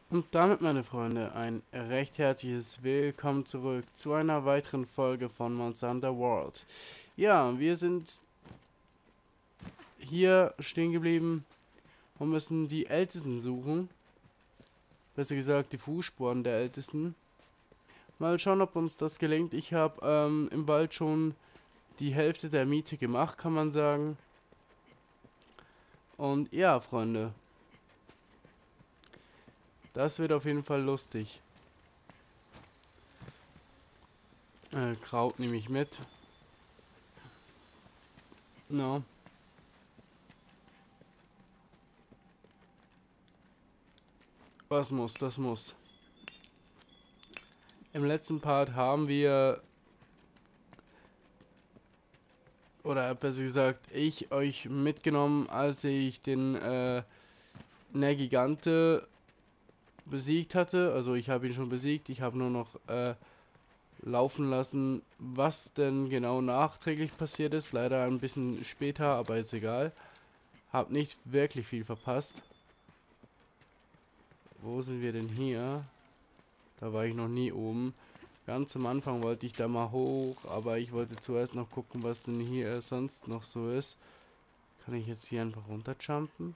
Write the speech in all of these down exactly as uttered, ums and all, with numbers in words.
Und damit, meine Freunde, ein recht herzliches Willkommen zurück zu einer weiteren Folge von Monster Hunter World. Ja, wir sind hier stehen geblieben und müssen die Ältesten suchen. Besser gesagt, die Fußspuren der Ältesten. Mal schauen, ob uns das gelingt. Ich habe ähm, im Wald schon die Hälfte der Miete gemacht, kann man sagen. Und ja, Freunde, das wird auf jeden Fall lustig. Äh, Kraut nehme ich mit. No. Was muss, das muss. Im letzten Part haben wir, oder besser gesagt, ich euch mitgenommen, als ich den äh, Nergigante besiegt hatte. Also ich habe ihn schon besiegt, ich habe nur noch äh, laufen lassen, was denn genau nachträglich passiert ist. Leider ein bisschen später, aber ist egal. Hab nicht wirklich viel verpasst. Wo sind wir denn hier? Da war ich noch nie oben. Ganz am Anfang wollte ich da mal hoch, aber ich wollte zuerst noch gucken, was denn hier sonst noch so ist. Kann ich jetzt hier einfach runterjumpen?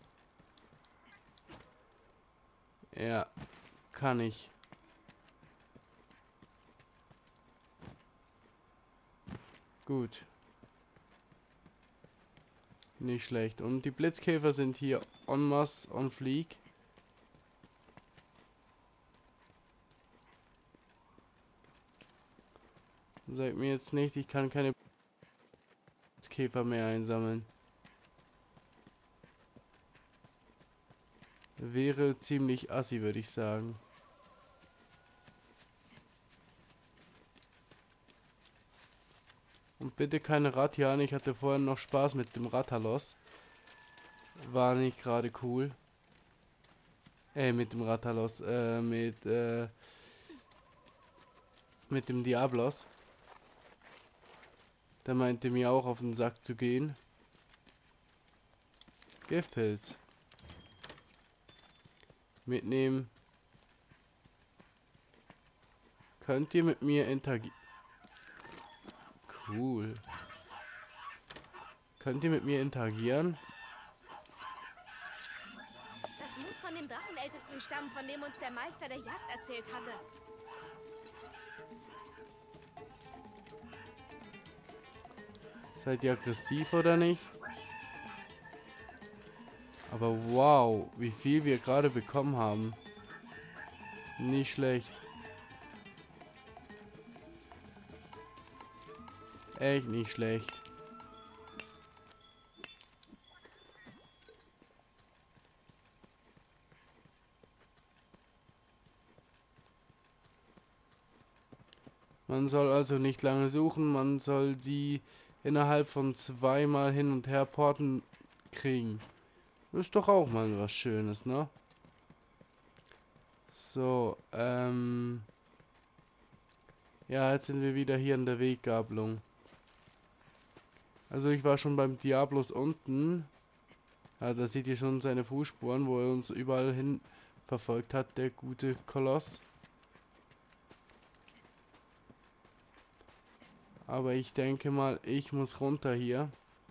Ja, kann ich. Gut. Nicht schlecht. Und die Blitzkäfer sind hier en masse on fleek. Sagt mir jetzt nicht, ich kann keine Blitzkäfer mehr einsammeln. Wäre ziemlich assi, würde ich sagen. Und bitte keine Ratian, ich hatte vorhin noch Spaß mit dem Ratalos. War nicht gerade cool. Äh, mit dem Ratalos, äh, mit, äh, mit dem Diablos. Der meinte mir auch auf den Sack zu gehen. Giftpilz. Mitnehmen. Könnt ihr mit mir interagieren? Cool. Könnt ihr mit mir interagieren? Das muss von dem Drachenältesten stammen, von dem uns der Meister der Jagd erzählt hatte. Seid ihr aggressiv oder nicht? Aber wow, wie viel wir gerade bekommen haben. Nicht schlecht. Echt nicht schlecht. Man soll also nicht lange suchen, man soll die innerhalb von zweimal hin und her porten kriegen. Ist doch auch mal was Schönes, ne? So, ähm... ja, jetzt sind wir wieder hier in der Weggabelung. Also ich war schon beim Diablos unten. Ja, da seht ihr schon seine Fußspuren, wo er uns überall hin verfolgt hat, der gute Koloss. Aber ich denke mal, ich muss runter hier.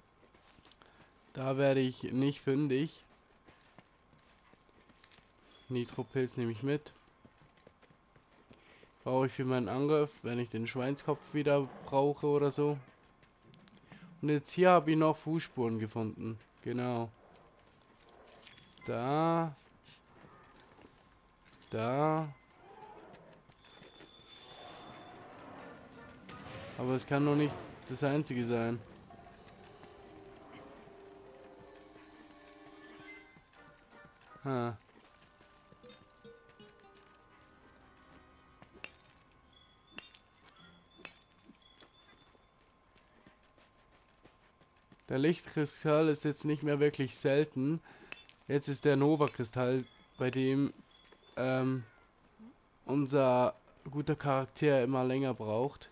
Da werde ich nicht fündig. Nitropilz nehme ich mit. Brauche ich für meinen Angriff, wenn ich den Schweinskopf wieder brauche oder so. Und jetzt hier habe ich noch Fußspuren gefunden. Genau. Da. Da. Aber es kann doch nicht das einzige sein. Ha. Der Lichtkristall ist jetzt nicht mehr wirklich selten. Jetzt ist der Nova-Kristall, bei dem ähm, unser guter Charakter immer länger braucht.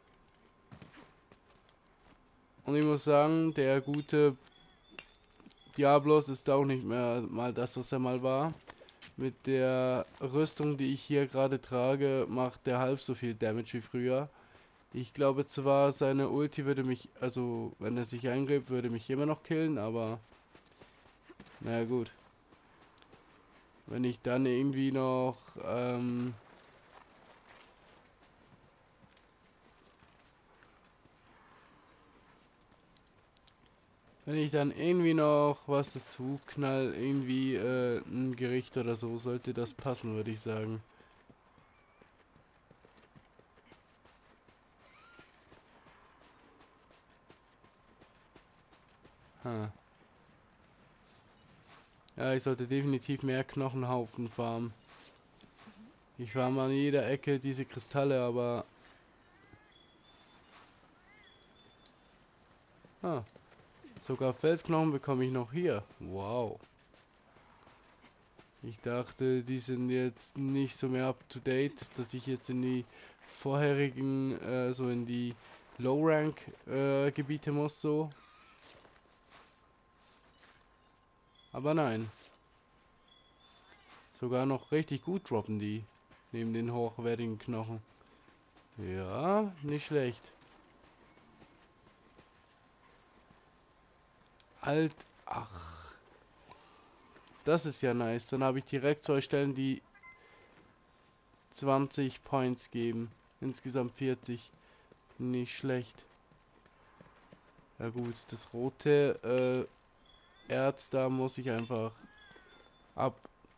Und ich muss sagen, der gute Diablos ist auch nicht mehr mal das, was er mal war. Mit der Rüstung, die ich hier gerade trage, macht der halb so viel Damage wie früher. Ich glaube zwar, seine Ulti würde mich, also wenn er sich eingräbt, würde mich immer noch killen, aber naja gut. Wenn ich dann irgendwie noch, ähm, wenn ich dann irgendwie noch was dazu knall, irgendwie äh, ein Gericht oder so, sollte das passen, würde ich sagen. Ha. Ja, ich sollte definitiv mehr Knochenhaufen farmen. Ich farme an jeder Ecke diese Kristalle, aber... Ah, sogar Felsknochen bekomme ich noch hier. Wow. Ich dachte, die sind jetzt nicht so mehr up to date, dass ich jetzt in die vorherigen, äh, so in die Low-Rank-Gebiete äh, muss, so. Aber nein. Sogar noch richtig gut droppen die. Neben den hochwertigen Knochen. Ja, nicht schlecht. Alt. Ach. Das ist ja nice. Dann habe ich direkt zwei Stellen, die zwanzig Points geben. Insgesamt vierzig. Nicht schlecht. Ja gut, das rote äh, Erz, da muss ich einfach ab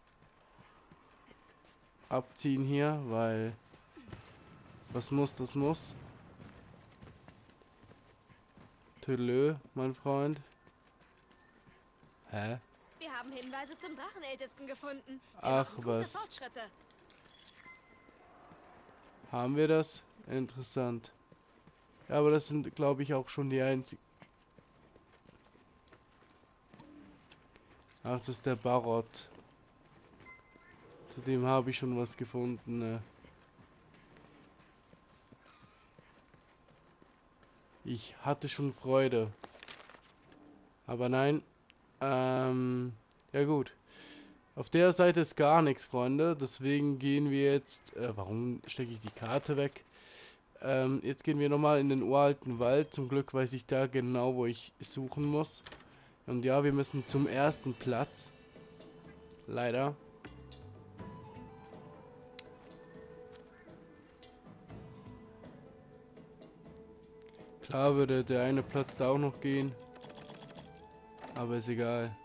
abziehen hier, weil was muss, das muss. Tölö, mein Freund. Hä? Wir haben Hinweise zum Drachenältesten gefunden. Wir Ach machen gute was. Fortschritte. Haben wir das? Interessant. Ja, aber das sind, glaube ich, auch schon die einzigen. Ach, das ist der Barot. Zudem habe ich schon was gefunden. Ne? Ich hatte schon Freude. Aber nein. Ähm, ja gut. Auf der Seite ist gar nichts, Freunde. Deswegen gehen wir jetzt... Äh, warum stecke ich die Karte weg? Ähm, jetzt gehen wir nochmal in den uralten Wald. Zum Glück weiß ich da genau, wo ich suchen muss. Und ja, wir müssen zum ersten Platz. Leider. Klar würde der eine Platz da auch noch gehen. Aber ist egal.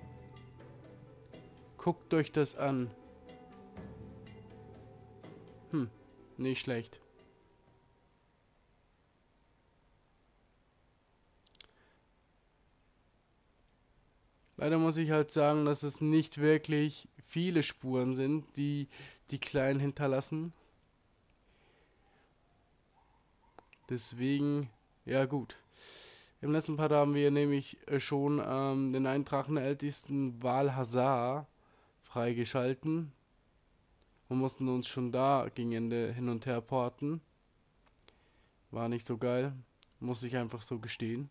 Guckt euch das an. Hm, nicht schlecht. Leider muss ich halt sagen, dass es nicht wirklich viele Spuren sind, die die Kleinen hinterlassen. Deswegen, ja gut. Im letzten Part haben wir nämlich schon ähm, den einen Drachenältesten Walhazar freigeschalten. Und mussten uns schon da gegen Ende hin und her porten. War nicht so geil. Muss ich einfach so gestehen.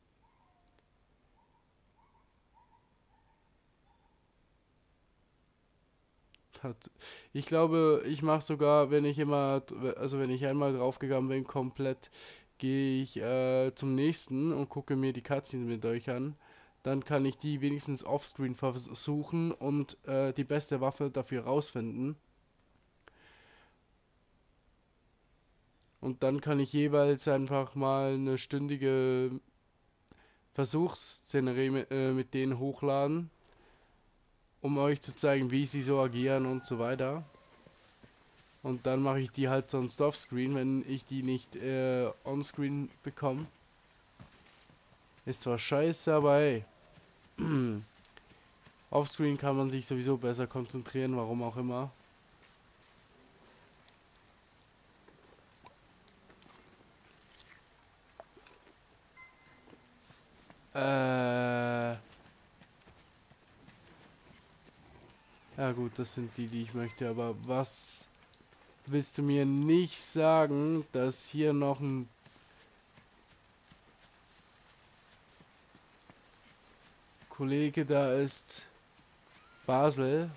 Hat, ich glaube, ich mache sogar, wenn ich immer, also wenn ich einmal draufgegangen bin, komplett, gehe ich äh, zum nächsten und gucke mir die Cutscenes mit euch an. Dann kann ich die wenigstens offscreen versuchen und äh, die beste Waffe dafür rausfinden. Und dann kann ich jeweils einfach mal eine stündige Versuchsszenerie mit, äh, mit denen hochladen, um euch zu zeigen, wie sie so agieren und so weiter. Und dann mache ich die halt sonst offscreen, wenn ich die nicht äh, onscreen bekomme. Ist zwar scheiße, aber hey. Offscreen kann man sich sowieso besser konzentrieren, warum auch immer. Äh. Ja gut, das sind die, die ich möchte, aber was willst du mir nicht sagen, dass hier noch ein Kollege da ist Basel,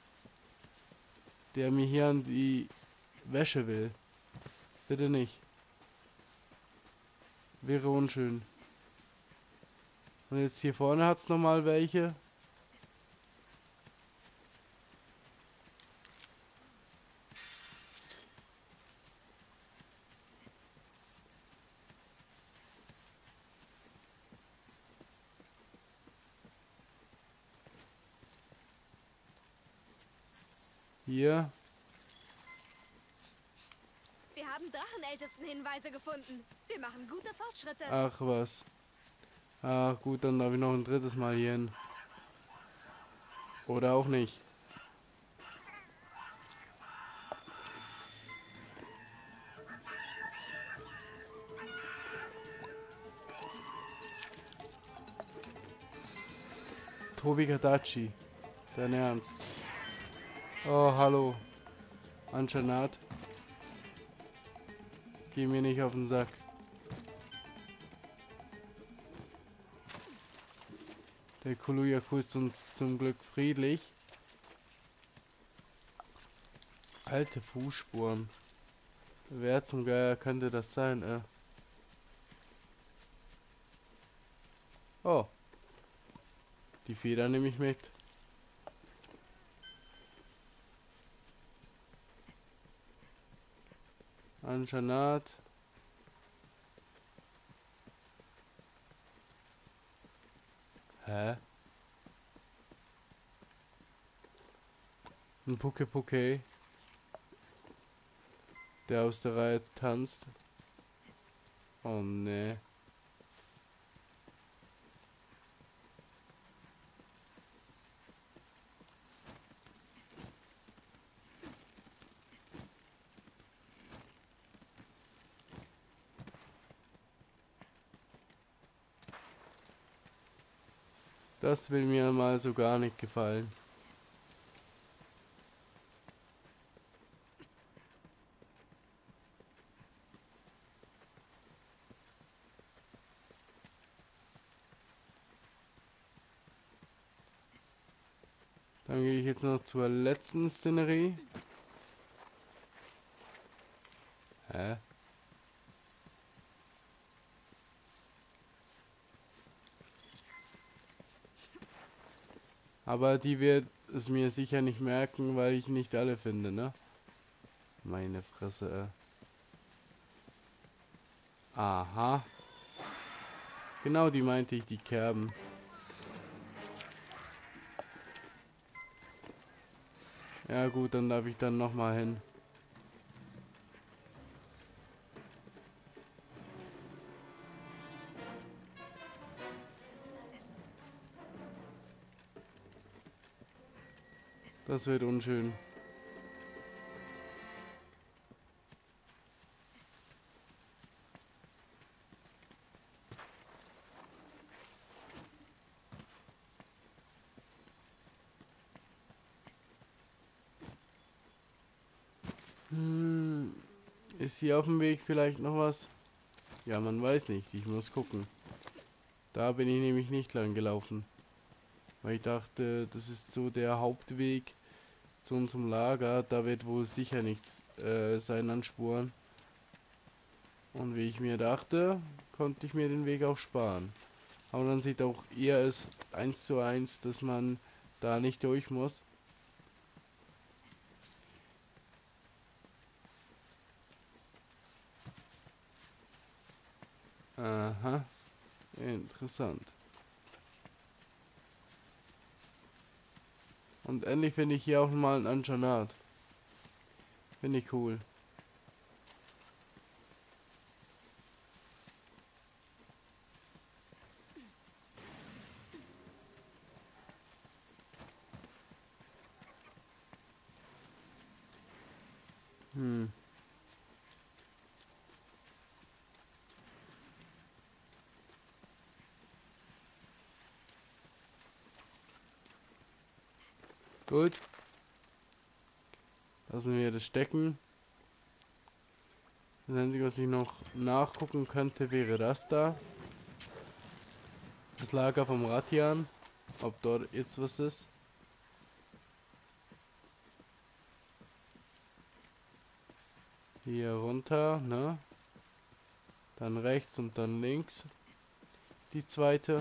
der mir hier an die Wäsche will. Bitte nicht. Wäre unschön. Und jetzt hier vorne hat es nochmal welche. Hier. Wir haben Drachenältesten Hinweise gefunden. Wir machen gute Fortschritte. Ach was. Ach gut, dann darf ich noch ein drittes Mal hier hin. Oder auch nicht. Tobi Kadachi. Dein Ernst. Oh, hallo. Anjanat. Geh mir nicht auf den Sack. Der Kuluyaku ist uns zum Glück friedlich. Alte Fußspuren. Wer zum Geier könnte das sein, äh? Oh. Die Feder nehme ich mit. Anjanat. Hä? Ein Puke Puke, der aus der Reihe tanzt. Oh ne. Das will mir mal so gar nicht gefallen. Dann gehe ich jetzt noch zur letzten Szenerie. Hä? Aber die wird es mir sicher nicht merken, weil ich nicht alle finde, ne? Meine Fresse, äh. Aha. Genau, die meinte ich, die Kerben. Ja gut, dann darf ich dann nochmal hin. Das wird unschön. Hm, ist hier auf dem Weg vielleicht noch was? Ja, man weiß nicht. Ich muss gucken. Da bin ich nämlich nicht lang gelaufen. Weil ich dachte, das ist so der Hauptweg zu unserem Lager. Da wird wohl sicher nichts äh, sein an Spuren. Und wie ich mir dachte, konnte ich mir den Weg auch sparen. Aber dann sieht auch eher es eins zu eins, dass man da nicht durch muss. Aha, interessant. Und endlich finde ich hier auch mal ein Anjanat. Finde ich cool. Hm. Gut. Lassen wir das stecken. Das Einzige, was ich noch nachgucken könnte, wäre das da. Das Lager vom Ratian. ob dort jetzt was ist. Hier runter, ne? Dann rechts und dann links. Die zweite.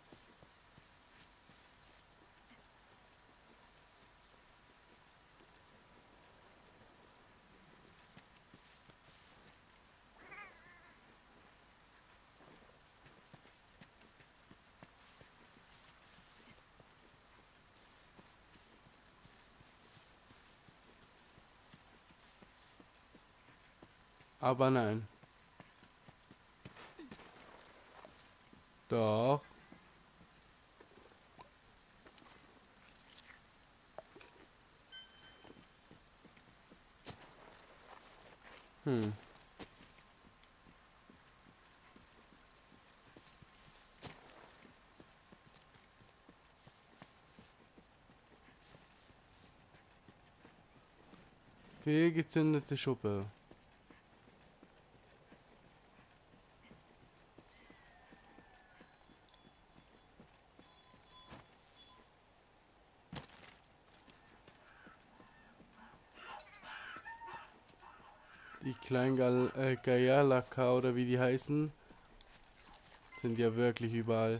Aber nein. Doch. Hm. Fehlgezündete Schuppe. Die kleinen Gal äh, Gajalaka oder wie die heißen, sind ja wirklich überall.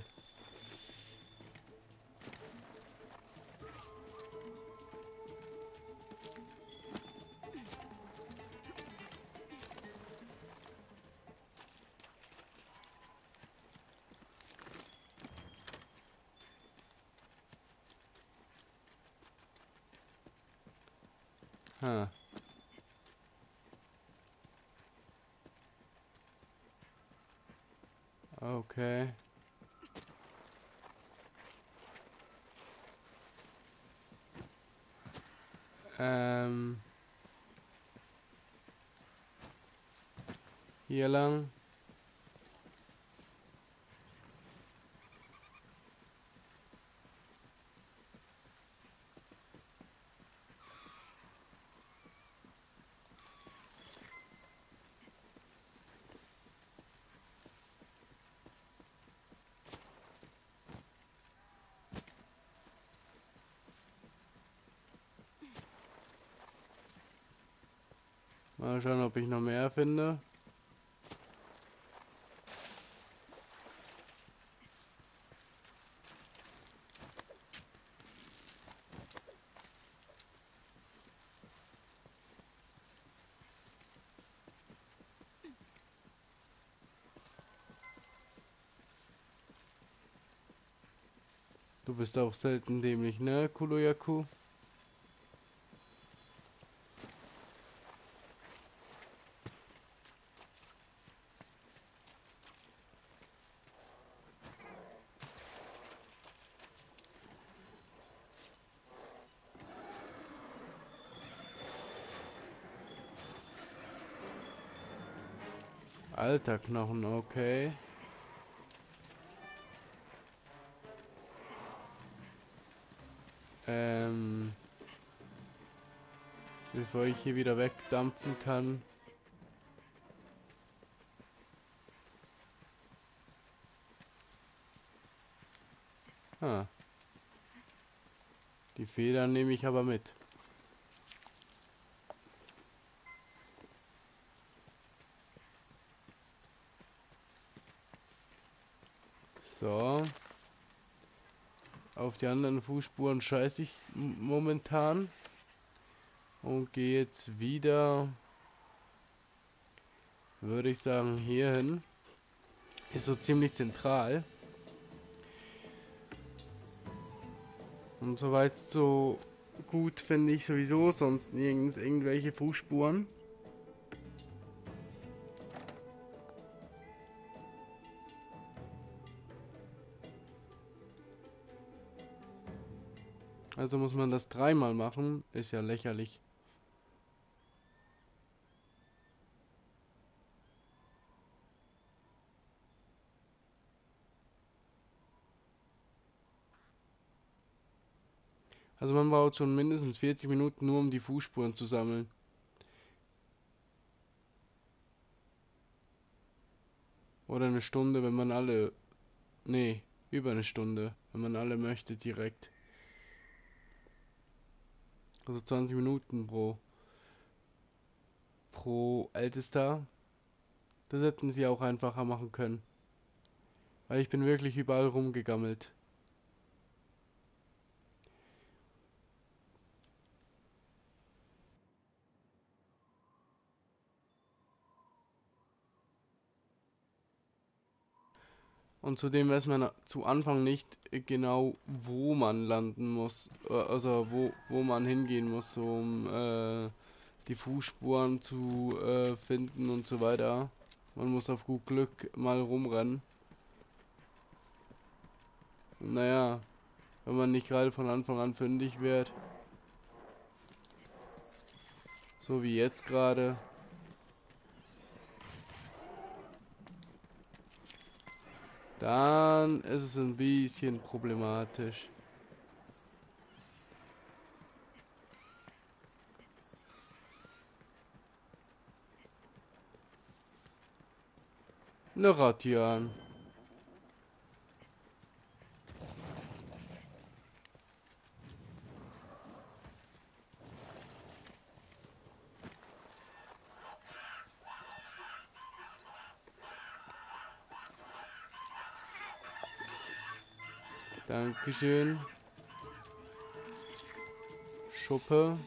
Ha. Okay. Ähm. Hier lang. Mal schauen, ob ich noch mehr finde. Du bist auch selten dämlich, ne, Kuloyaku? Alter Knochen, okay. Ähm, bevor ich hier wieder wegdampfen kann. Ah. Die Federn nehme ich aber mit. So. Auf die anderen Fußspuren scheiße ich momentan. Und gehe jetzt wieder, würde ich sagen, hier hin. Ist so ziemlich zentral. Und soweit so gut finde ich sowieso, sonst nirgends irgendwelche Fußspuren. Also muss man das dreimal machen, ist ja lächerlich. Also man braucht schon mindestens vierzig Minuten nur, um die Fußspuren zu sammeln. Oder eine Stunde, wenn man alle... Nee, über eine Stunde, wenn wenn man alle möchte, direkt. Also zwanzig Minuten pro, pro Ältester. Das hätten sie auch einfacher machen können. Weil ich bin wirklich überall rumgegammelt. Und zudem weiß man zu Anfang nicht genau, wo man landen muss. äh, Also wo, wo man hingehen muss, um äh, die Fußspuren zu äh, finden und so weiter. Man muss auf gut Glück mal rumrennen. Und naja, wenn man nicht gerade von Anfang an fündig wird. So wie jetzt gerade. Dann ist es ein bisschen problematisch. Ne Ratian. Dankeschön. Schuppe.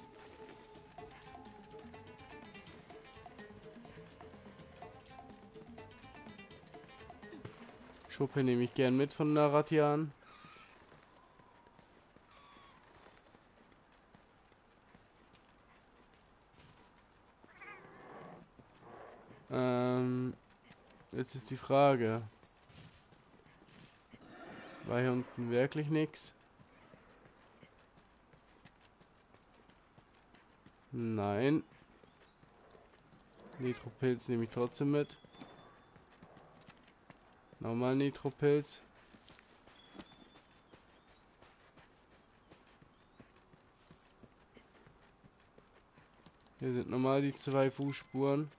Schuppe nehme ich gern mit von Naratian. Ähm, jetzt ist die Frage. War hier unten wirklich nichts? Nein. Nitropilz nehme ich trotzdem mit. Nochmal Nitropilz. Hier sind nochmal die zwei Fußspuren.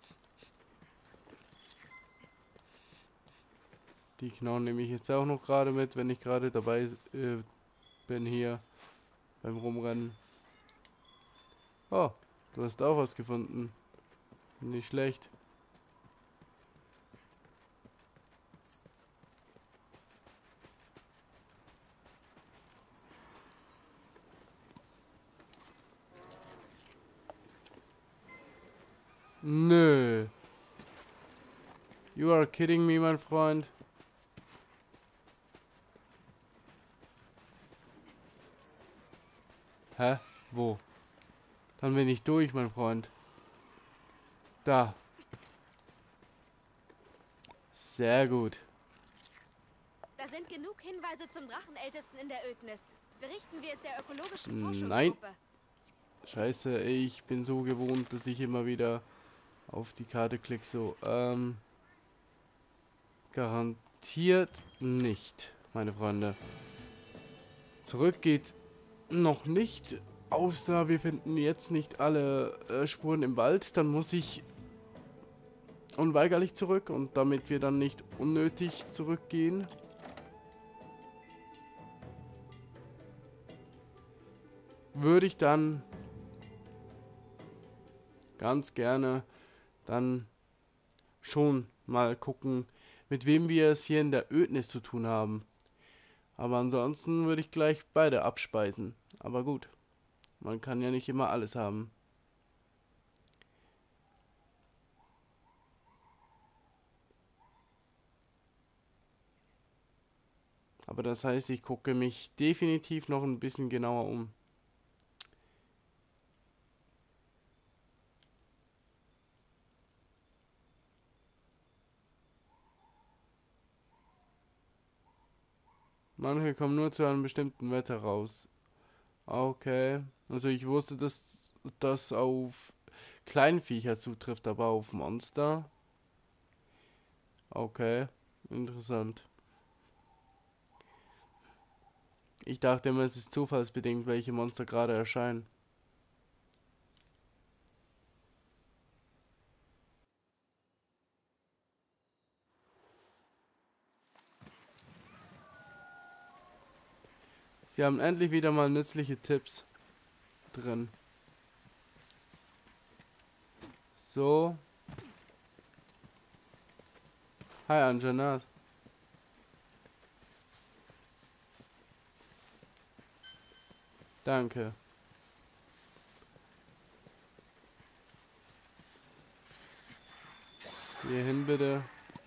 Die Knochen nehme ich jetzt auch noch gerade mit, wenn ich gerade dabei äh, bin hier beim Rumrennen. Oh, du hast auch was gefunden. Nicht schlecht. Nö. You are kidding me, mein Freund. Hä? Wo? Dann bin ich durch, mein Freund. Da. Sehr gut. Da sind genug Hinweise zum Drachenältesten in der Ödnis. Berichten wir es der ökologischen Nein. Forschungsgruppe. Scheiße, ich bin so gewohnt, dass ich immer wieder auf die Karte klicke. So, ähm... garantiert nicht, meine Freunde. Zurück geht noch nicht. Außer wir finden jetzt nicht alle äh, Spuren im Wald. Dann muss ich unweigerlich zurück. Und damit wir dann nicht unnötig zurückgehen, würde ich dann ganz gerne dann schon mal gucken, mit wem wir es hier in der Ödnis zu tun haben. Aber ansonsten würde ich gleich beide abspeisen. Aber gut, man kann ja nicht immer alles haben. Aber das heißt, ich gucke mich definitiv noch ein bisschen genauer um. Manche kommen nur zu einem bestimmten Wetter raus. Okay. Also ich wusste, dass das auf Kleinviecher zutrifft, aber auf Monster. Okay. Interessant. Ich dachte immer, es ist zufallsbedingt, welche Monster gerade erscheinen. Sie haben endlich wieder mal nützliche Tipps drin. So. Hi Anjanat. Danke. Hier hin bitte.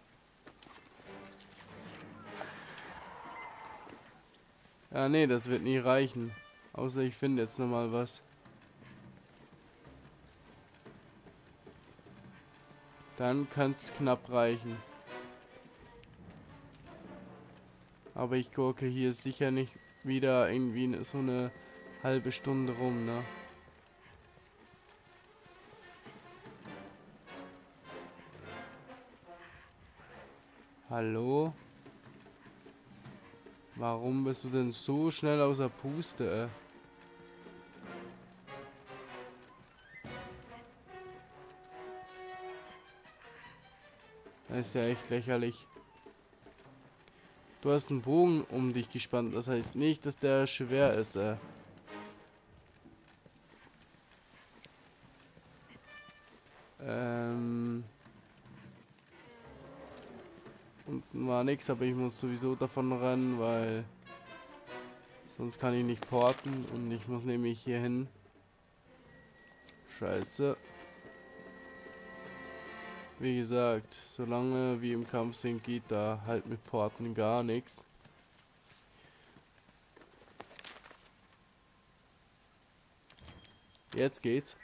Ja, nee, das wird nie reichen. Außer ich finde jetzt noch mal was. Dann kann es knapp reichen. Aber ich gucke hier sicher nicht wieder irgendwie so eine halbe Stunde rum, ne? Hallo? Warum bist du denn so schnell außer Puste, ey? Das ist ja echt lächerlich. Du hast einen Bogen um dich gespannt, das heißt nicht, dass der schwer ist, ey. Ähm... Unten war nix, aber ich muss sowieso davon rennen, weil sonst kann ich nicht porten und ich muss nämlich hier hin. Scheiße. Wie gesagt, solange wie im Kampf sind, geht da halt mit Porten gar nichts. Jetzt geht's.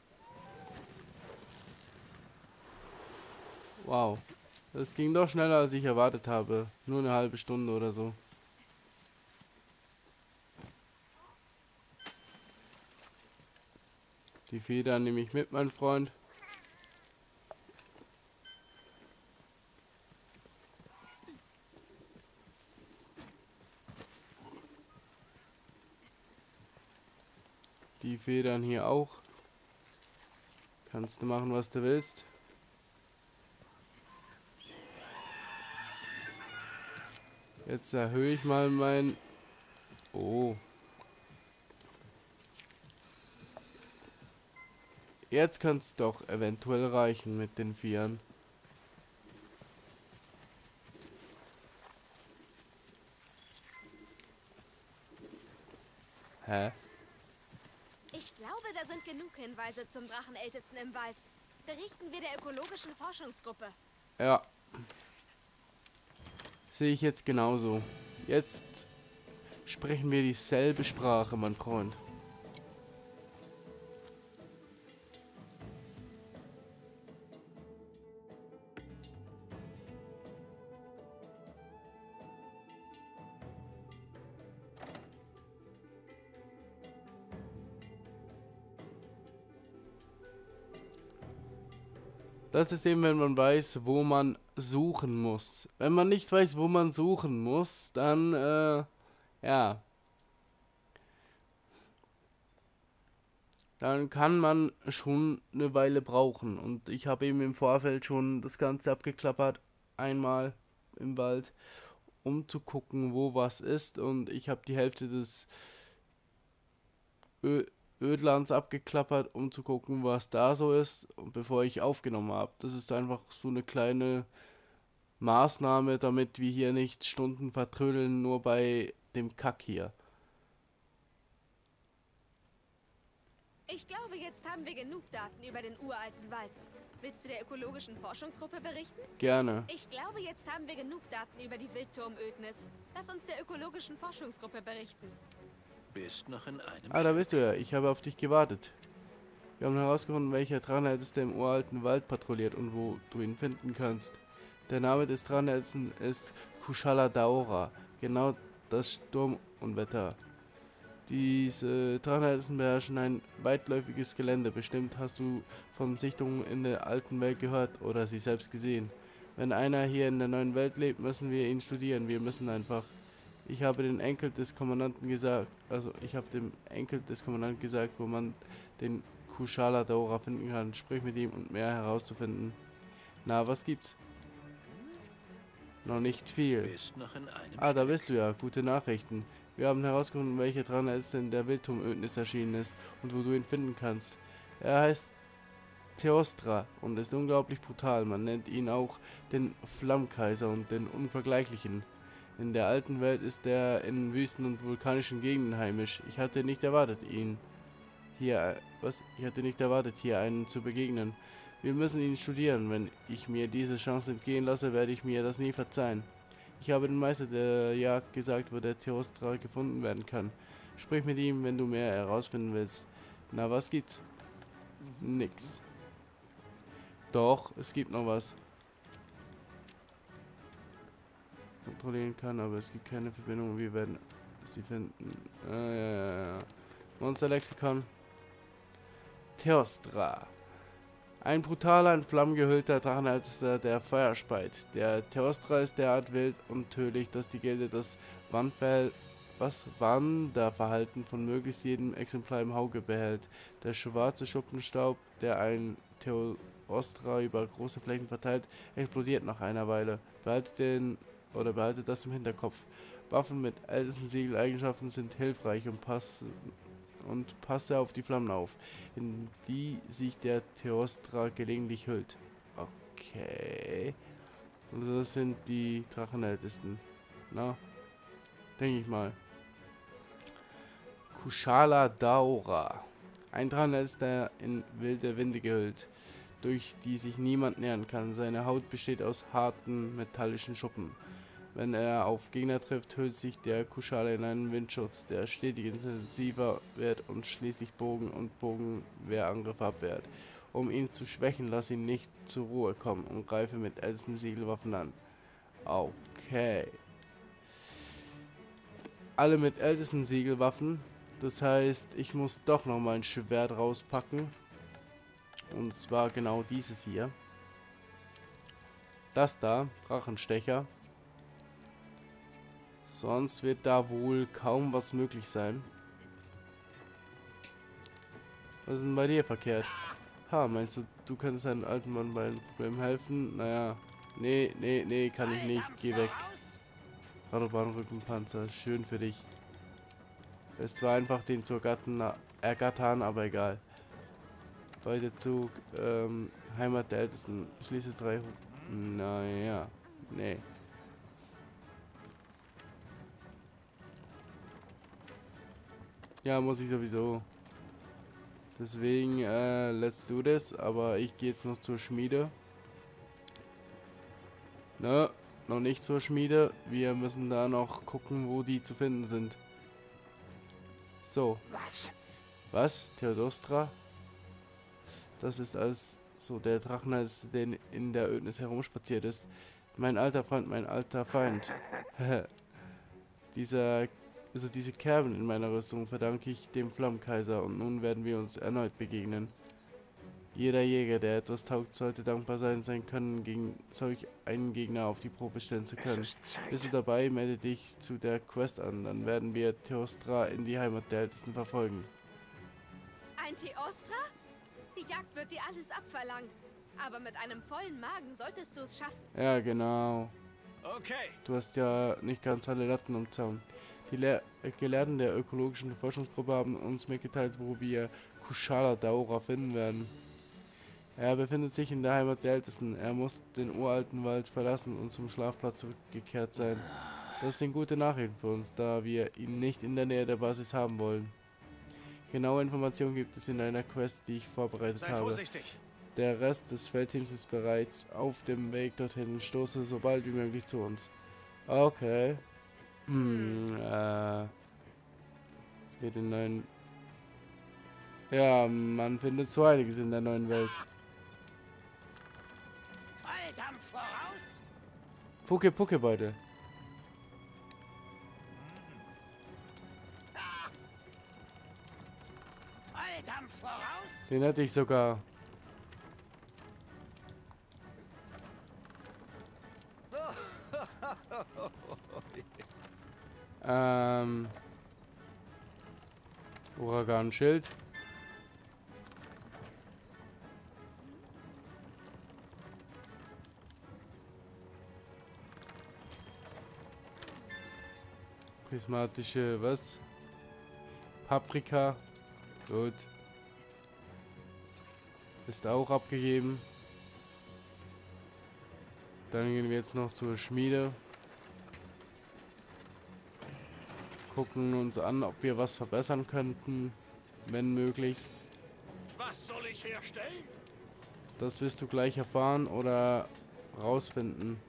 Wow. Das ging doch schneller, als ich erwartet habe. Nur eine halbe Stunde oder so. Die Feder nehme ich mit, mein Freund. Die Federn hier auch. Kannst du machen, was du willst. Jetzt erhöhe ich mal mein... Oh. Jetzt kann es doch eventuell reichen mit den Vieren. Hä? Ich glaube, da sind genug Hinweise zum Drachenältesten im Wald. Berichten wir der ökologischen Forschungsgruppe. Ja. Sehe ich jetzt genauso. Jetzt sprechen wir dieselbe Sprache, mein Freund. Das ist eben, wenn man weiß, wo man suchen muss. Wenn man nicht weiß, wo man suchen muss, dann, äh, ja. Dann kann man schon eine Weile brauchen. Und ich habe eben im Vorfeld schon das Ganze abgeklappert, einmal im Wald, um zu gucken, wo was ist. Und ich habe die Hälfte des Ö Ödlands abgeklappert, um zu gucken, was da so ist, und bevor ich aufgenommen habe. Das ist einfach so eine kleine Maßnahme, damit wir hier nicht Stunden vertrödeln, nur bei dem Kack hier. Ich glaube, jetzt haben wir genug Daten über den uralten Wald. Willst du der ökologischen Forschungsgruppe berichten? Gerne. Ich glaube, jetzt haben wir genug Daten über die Wildturmödnis. Lass uns der ökologischen Forschungsgruppe berichten. Bist noch in einem Ah, da bist du ja. Ich habe auf dich gewartet. Wir haben herausgefunden, welcher Drachenälteste im uralten Wald patrouilliert und wo du ihn finden kannst. Der Name des Drachenältesten ist Kushala Daora. Genau das Sturmunwetter. Diese Drachenältesten beherrschen ein weitläufiges Gelände. Bestimmt hast du von Sichtungen in der alten Welt gehört oder sie selbst gesehen. Wenn einer hier in der neuen Welt lebt, müssen wir ihn studieren. Wir müssen einfach... Ich habe den Enkel des Kommandanten gesagt, also ich habe dem Enkel des Kommandanten gesagt, wo man den Kushala Daora finden kann. Sprich mit ihm, um mehr herauszufinden. Na, was gibt's? Noch nicht viel. Bist noch in einem Ah, da Stück. bist du ja. Gute Nachrichten. Wir haben herausgefunden, welcher Drachenheld in der Wildturmödnis erschienen ist und wo du ihn finden kannst. Er heißt Theostra und ist unglaublich brutal. Man nennt ihn auch den Flammkaiser und den Unvergleichlichen. In der alten Welt ist er in Wüsten und vulkanischen Gegenden heimisch. Ich hatte nicht erwartet, ihn hier, was? Ich hatte nicht erwartet, hier einen zu begegnen. Wir müssen ihn studieren. Wenn ich mir diese Chance entgehen lasse, werde ich mir das nie verzeihen. Ich habe dem Meister der Jagd gesagt, wo der Theostra gefunden werden kann. Sprich mit ihm, wenn du mehr herausfinden willst. Na, was gibt's? Nix. Doch, es gibt noch was. Kontrollieren kann, aber es gibt keine Verbindung. Wir werden sie finden. Ah, ja, ja, ja. Monsterlexikon. Theostra. Ein brutaler, in Flammen gehüllter Drachenhälter, der Feuer speit. Der Theostra ist derart wild und tödlich, dass die Gilde das Wandverhält was Wanderverhalten von möglichst jedem Exemplar im Auge behält. Der schwarze Schuppenstaub, der ein Theostra über große Flächen verteilt, explodiert nach einer Weile. Behaltet den oder behaltet das im Hinterkopf. Waffen mit ältesten Siegeleigenschaften sind hilfreich und passen und passe auf die Flammen auf, in die sich der Theostra gelegentlich hüllt. Okay. Also das sind die Drachenältesten. Na, denke ich mal. Kushala Daora. Ein Drachenältester in wilde Winde gehüllt, durch die sich niemand nähern kann. Seine Haut besteht aus harten, metallischen Schuppen. Wenn er auf Gegner trifft, hüllt sich der Kushala in einen Windschutz, der stetig intensiver wird und schließlich Bogen und Bogenwehrangriffe abwehrt. Um ihn zu schwächen, lass ihn nicht zur Ruhe kommen und greife mit ältesten Siegelwaffen an. Okay. Alle mit ältesten Siegelwaffen. Das heißt, ich muss doch nochmal ein Schwert rauspacken. Und zwar genau dieses hier. Das da, Drachenstecher. Sonst wird da wohl kaum was möglich sein. Was ist denn bei dir verkehrt? Ha, meinst du, du kannst einem alten Mann bei einem Problem helfen? Naja, nee, nee, nee, kann ich nicht. Geh weg. Radobahn-Rückenpanzer, schön für dich. Es zwar einfach den zu ergattern, ergattern, aber egal. Weiterzug, ähm, Heimat der Ältesten. Schließe drei. Naja, nee. Ja, muss ich sowieso. Deswegen, äh, let's do this. Aber ich gehe jetzt noch zur Schmiede. Ne, noch nicht zur Schmiede. Wir müssen da noch gucken, wo die zu finden sind. So. Was? Was? Theodostra? Das ist als so der Drachenhals, der in der Ödnis herumspaziert ist. Mein alter Freund, mein alter Feind. Dieser, also diese Kerben in meiner Rüstung verdanke ich dem Flammkaiser und nun werden wir uns erneut begegnen. Jeder Jäger, der etwas taugt, sollte dankbar sein, sein Können gegen solch einen Gegner auf die Probe stellen zu können. Bist du dabei, melde dich zu der Quest an, dann werden wir Theostra in die Heimat der Ältesten verfolgen. Ein Theostra? Die Jagd wird dir alles abverlangen. Aber mit einem vollen Magen solltest du es schaffen. Ja, genau. Okay. Du hast ja nicht ganz alle Latten am Zaun. Die Lehr äh, Gelehrten der ökologischen Forschungsgruppe haben uns mitgeteilt, wo wir Kushala Daora finden werden. Er befindet sich in der Heimat der Ältesten. Er muss den uralten Wald verlassen und zum Schlafplatz zurückgekehrt sein. Das sind gute Nachrichten für uns, da wir ihn nicht in der Nähe der Basis haben wollen. Genaue Informationen gibt es in einer Quest, die ich vorbereitet Sei habe. vorsichtig. Der Rest des Feldteams ist bereits auf dem Weg dorthin. Stoße so bald wie möglich zu uns. Okay. Hm, äh. Ich will den neuen. Ja, man findet so einiges in der neuen Welt. Volldampf voraus! Pucke Pucke Beutel. Volldampf voraus! Den hatte ich sogar. ähm. Uraganschild. Prismatische, was? Paprika. Gut. Ist auch abgegeben. Dann gehen wir jetzt noch zur Schmiede. Gucken uns an, ob wir was verbessern könnten, wenn möglich. Was soll ich herstellen? Das wirst du gleich erfahren oder rausfinden.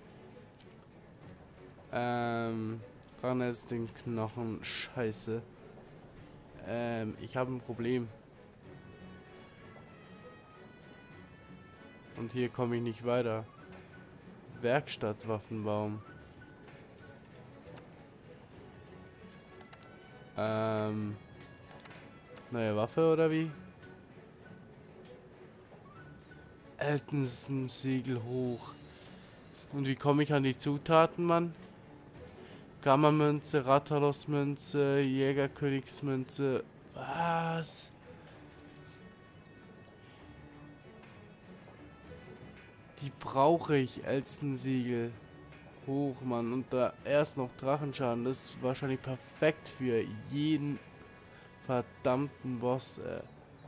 Ähm, dran ist den Knochen. Scheiße. Ähm, ich habe ein Problem. Und hier komme ich nicht weiter. Werkstattwaffenbaum. Ähm, neue Waffe oder wie? Eltensen-Siegel hoch. Und wie komme ich an die Zutaten, Mann? Gamma-Münze, Rathalos-Münze, Jägerkönigsmünze. Was? Die brauche ich, Elstensiegel. Hoch, Mann. Und da erst noch Drachenschaden. Das ist wahrscheinlich perfekt für jeden verdammten Boss, ey.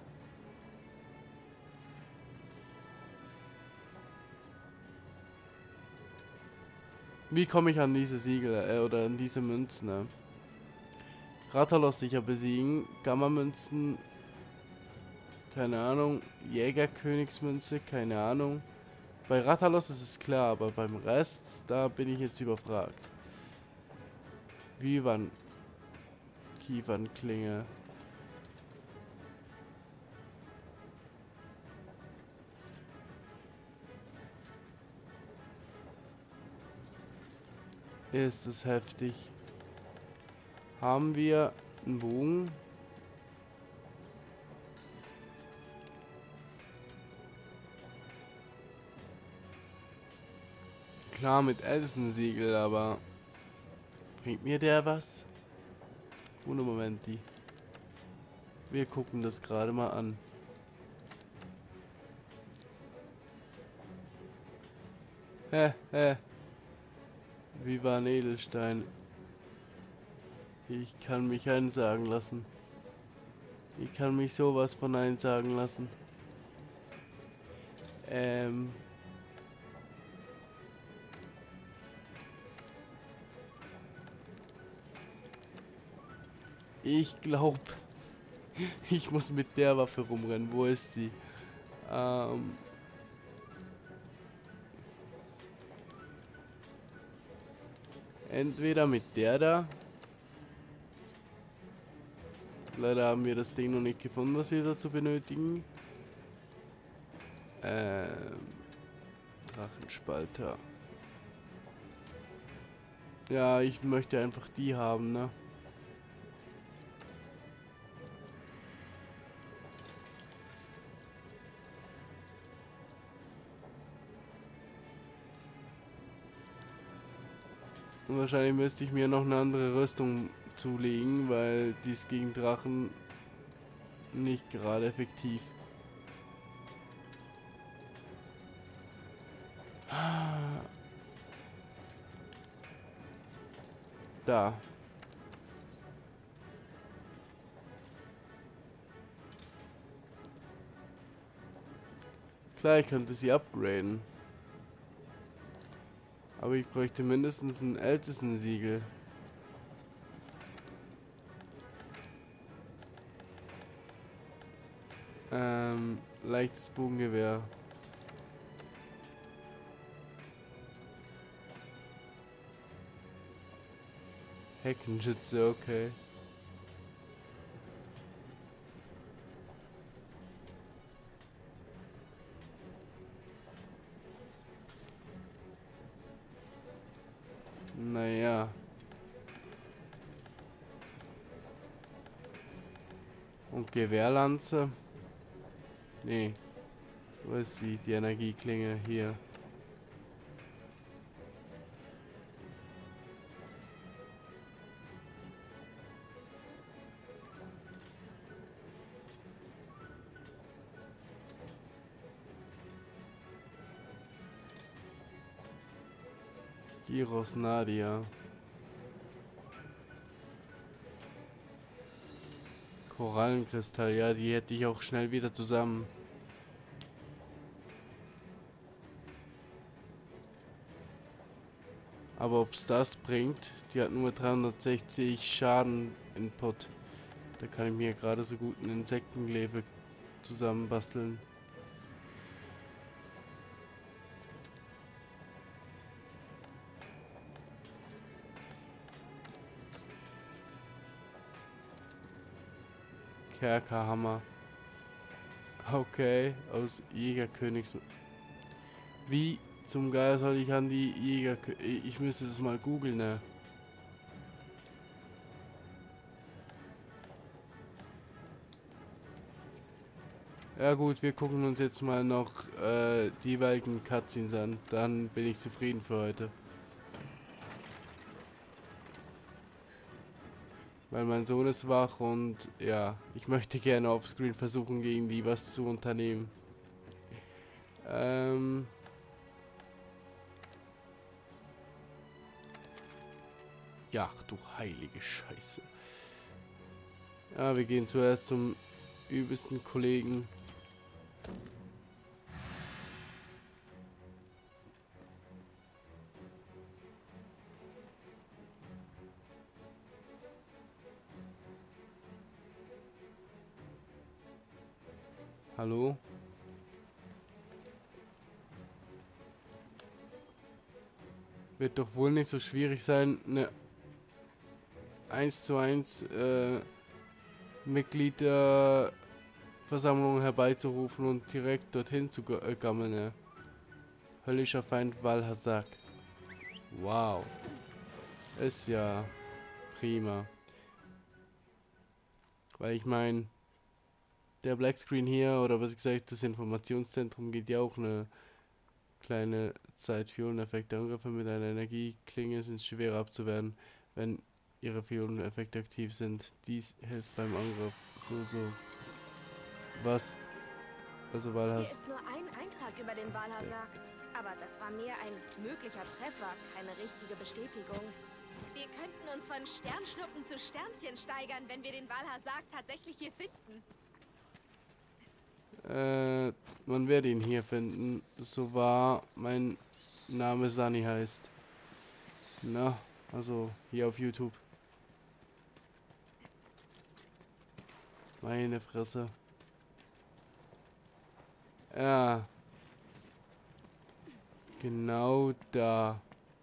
Wie komme ich an diese Siegel, äh, oder an diese Münzen, ne? Rathalos sicher besiegen. Gamma-Münzen. Keine Ahnung. Jägerkönigsmünze, keine Ahnung. Bei Rathalos ist es klar, aber beim Rest, da bin ich jetzt überfragt. Vivan. Kiefernklinge. Ist es heftig. Haben wir einen Bogen? Klar, mit Elsensiegel, aber bringt mir der was? Ohne Momenti. Wir gucken das gerade mal an. Hä, hä. Wie war ein Edelstein? Ich kann mich einsagen lassen. Ich kann mich sowas von einsagen lassen. Ähm. Ich glaube, ich muss mit der Waffe rumrennen. Wo ist sie? Ähm. Entweder mit der da. Leider haben wir das Ding noch nicht gefunden, was wir dazu benötigen. Ähm. Drachenspalter. Ja, ich möchte einfach die haben, ne? Und wahrscheinlich müsste ich mir noch eine andere Rüstung zulegen, weil dies gegen Drachen nicht gerade effektiv. Da. Klar, ich könnte sie upgraden. Aber ich bräuchte mindestens ein ältesten Siegel. Ähm, leichtes Bogengewehr. Heckenschütze, okay. Naja. Und Gewehrlanze? Nee. Wo ist sie? Die Energieklinge hier. Gyros Nadia. Korallenkristall, ja, die hätte ich auch schnell wieder zusammen. Aber ob es das bringt, die hat nur dreihundertsechzig Schaden Input. Da kann ich mir gerade so gut ein Insektenglaive zusammenbasteln. Kerkerhammer. Okay, aus Jägerkönigs... Wie zum Geier soll ich an die Jäger... Ich müsste das mal googeln, ne? Ja gut, wir gucken uns jetzt mal noch äh, die jeweiligen Cutscenes an. Dann bin ich zufrieden für heute. Weil mein Sohn ist wach und ja, ich möchte gerne offscreen versuchen, gegen die was zu unternehmen. Ähm... Ja, ach du heilige Scheiße. Ja, wir gehen zuerst zum übelsten Kollegen. Hallo? Wird doch wohl nicht so schwierig sein, eine eins zu eins äh, Mitglied der Versammlung herbeizurufen und direkt dorthin zu äh, gammeln. Ja. Höllischer Feind Valhazak. Wow. Ist ja prima. Weil ich meine, der Blackscreen hier, oder was ich gesagt, das Informationszentrum geht ja auch eine kleine Zeit. Violeneffekte. Angriffe mit einer Energieklinge sind schwerer abzuwehren, wenn ihre Violeneffekte aktiv sind. Dies hilft beim Angriff. So, so. Was? Also Valhaz. Hier ist nur ein Eintrag über den Valhazak. Aber das war mehr ein möglicher Treffer, keine richtige Bestätigung. Wir könnten uns von Sternschnuppen zu Sternchen steigern, wenn wir den Valhazak tatsächlich hier finden. Äh, man wird ihn hier finden. So wahr mein Name Sunny heißt. Na, also hier auf YouTube. Meine Fresse. Ja. Genau da.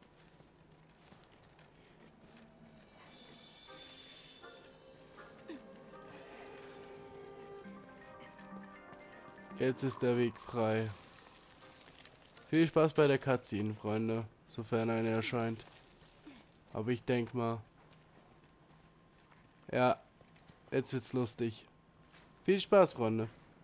Jetzt ist der Weg frei. Viel Spaß bei der Cutscene, Freunde. Sofern eine erscheint. Aber ich denke mal. Ja. Jetzt wird's lustig. Viel Spaß, Freunde.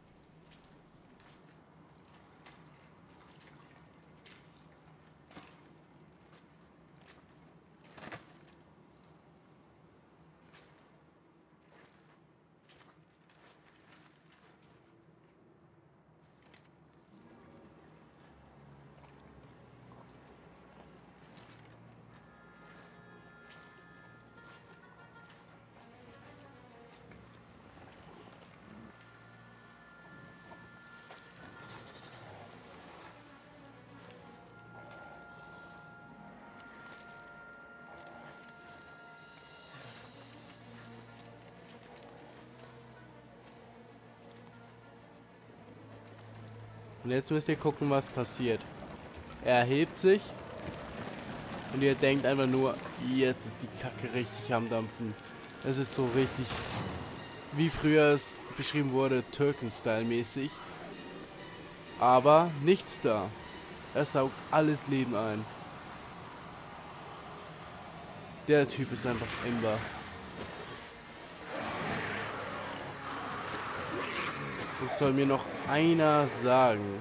Und jetzt müsst ihr gucken, was passiert. Er erhebt sich. Und ihr denkt einfach nur, jetzt ist die Kacke richtig am Dampfen. Es ist so richtig, wie früher es beschrieben wurde, Türken-Style-mäßig. Aber nichts da. Er saugt alles Leben ein. Der Typ ist einfach Ember. Das soll mir noch einer sagen.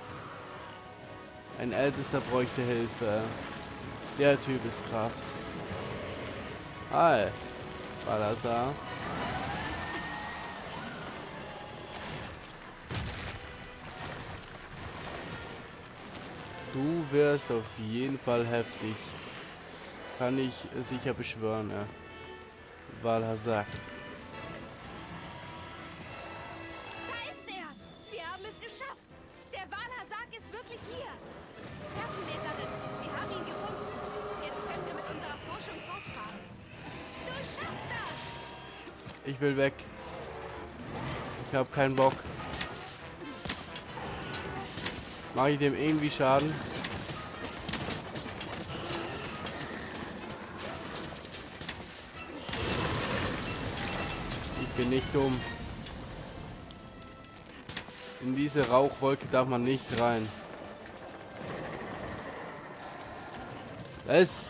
Ein Ältester bräuchte Hilfe. Der Typ ist krass. Hi, Balazar. Du wirst auf jeden Fall heftig. Kann ich sicher beschwören, ja. Valhazak. Ich will weg. Ich habe keinen Bock. Mach ich dem irgendwie Schaden? Ich bin nicht dumm. In diese Rauchwolke darf man nicht rein. Was?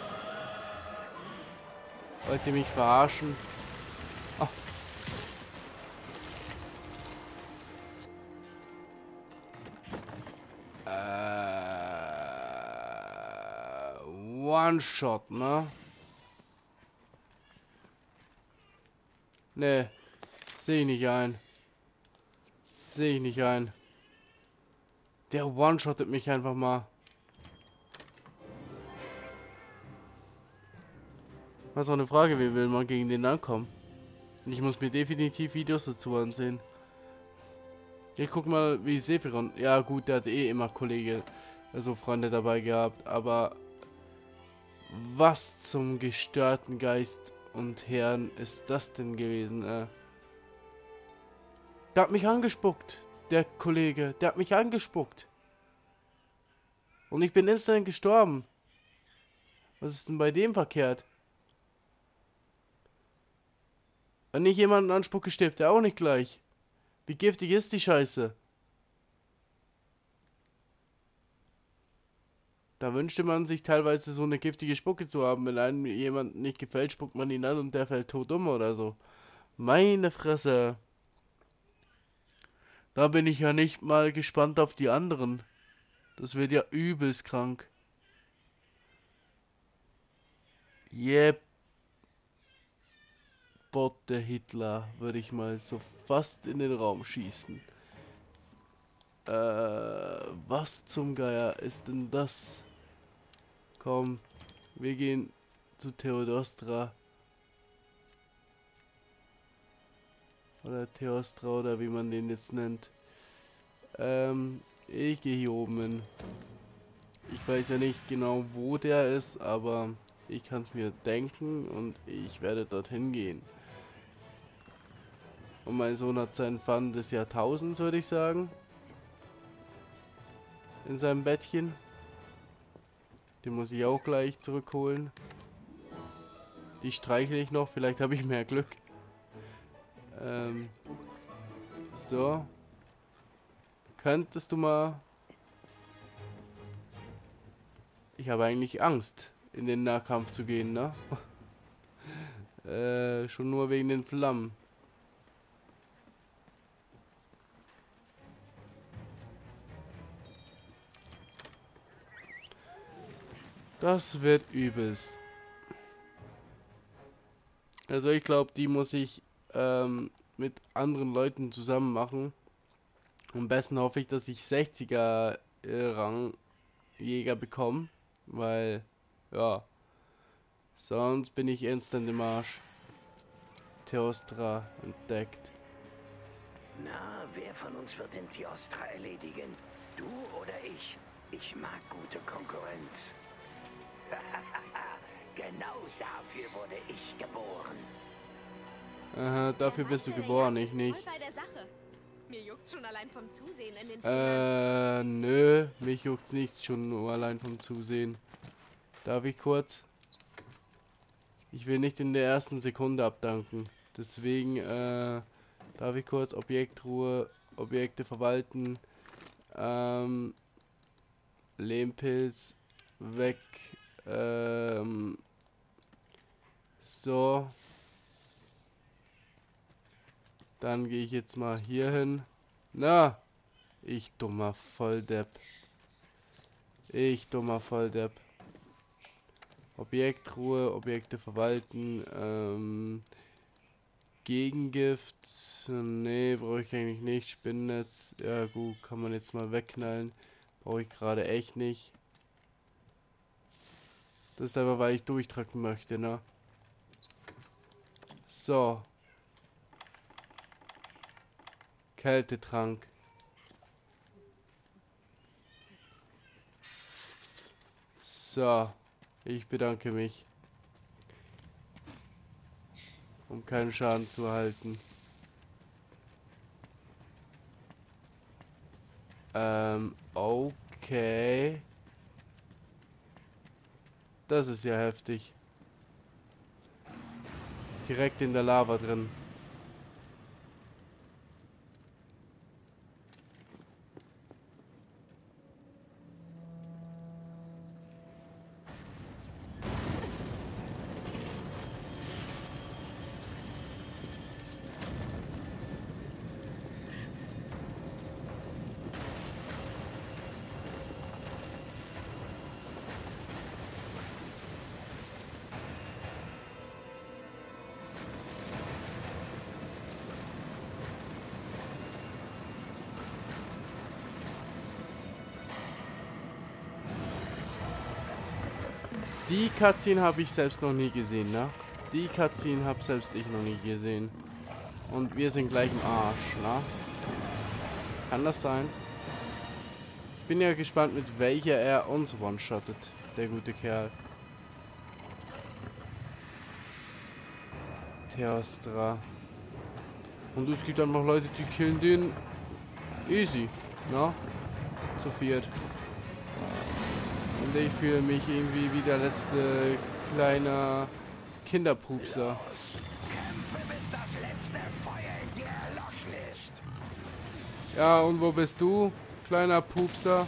Wollt ihr mich verarschen? Oh. Äh, One-Shot, ne? Ne, sehe ich nicht ein. Sehe ich nicht ein. Der One-Shottet mich einfach mal. Was auch eine Frage, wie will man gegen den ankommen? Und ich muss mir definitiv Videos dazu ansehen. Ich guck mal, wie Sephiron. Ja gut, der hat eh immer Kollege, also Freunde dabei gehabt, aber was zum gestörten Geist und Herrn ist das denn gewesen? Äh? Der hat mich angespuckt, der Kollege, der hat mich angespuckt. Und ich bin instant gestorben. Was ist denn bei dem verkehrt? Wenn ich jemanden anspucke, stirbt er auch nicht gleich. Wie giftig ist die Scheiße? Da wünschte man sich teilweise so eine giftige Spucke zu haben. Wenn einem jemand nicht gefällt, spuckt man ihn an und der fällt tot um oder so. Meine Fresse. Da bin ich ja nicht mal gespannt auf die anderen. Das wird ja übelst krank. Yep. Botte Hitler, würde ich mal so fast in den Raum schießen. Äh, was zum Geier ist denn das? Komm, wir gehen zu Theodostra. Oder Theostra oder wie man den jetzt nennt. Ähm, ich gehe hier oben hin. Ich weiß ja nicht genau, wo der ist, aber ich kann es mir denken und ich werde dorthin gehen. Und mein Sohn hat seinen Fun des Jahrtausends, würde ich sagen. In seinem Bettchen. Den muss ich auch gleich zurückholen. Die streichle ich noch, vielleicht habe ich mehr Glück. Ähm, so. Könntest du mal... Ich habe eigentlich Angst, in den Nahkampf zu gehen, ne? äh, schon nur wegen den Flammen. Das wird übelst. Also ich glaube, die muss ich ähm, mit anderen Leuten zusammen machen. Am besten hoffe ich, dass ich sechziger äh, Rangjäger bekomme. Weil, ja, sonst bin ich instant im Arsch. Theostra entdeckt. Na, wer von uns wird den Theostra erledigen? Du oder ich? Ich mag gute Konkurrenz. Genau dafür wurde ich geboren. Aha, dafür bist du geboren, ich nicht. Voll bei der Sache. Mir juckt's schon allein vom Zusehen in den Fingern. Äh, nö, mich juckt's nicht schon nur allein vom Zusehen. Darf ich kurz? Ich will nicht in der ersten Sekunde abdanken. Deswegen, äh, darf ich kurz Objektruhe, Objekte verwalten, ähm, Lehmpilz weg, ähm, so. Dann gehe ich jetzt mal hier hin. Na, ich dummer Volldepp. Ich dummer Volldepp. Objektruhe, Objekte verwalten, ähm, Gegengift, nee, brauche ich eigentlich nicht. Spinnennetz, ja gut, kann man jetzt mal wegknallen. Brauche ich gerade echt nicht. Das ist aber, weil ich durchdrücken möchte, ne? So. Kältetrank. So. Ich bedanke mich. um keinen Schaden zu erhalten. Ähm, okay. Das ist ja heftig. Direkt in der Lava drin. Die Cutscene habe ich selbst noch nie gesehen, ne? Die Cutscene habe selbst ich noch nie gesehen. Und wir sind gleich im Arsch, ne? Kann das sein? Ich bin ja gespannt, mit welcher er uns one-shottet, der gute Kerl. Theostra. Und es gibt einfach Leute, die killen den easy, ne? Zu viert. Und ich fühle mich irgendwie wie der letzte kleine Kinderpupser. Ja, und wo bist du, kleiner Pupser?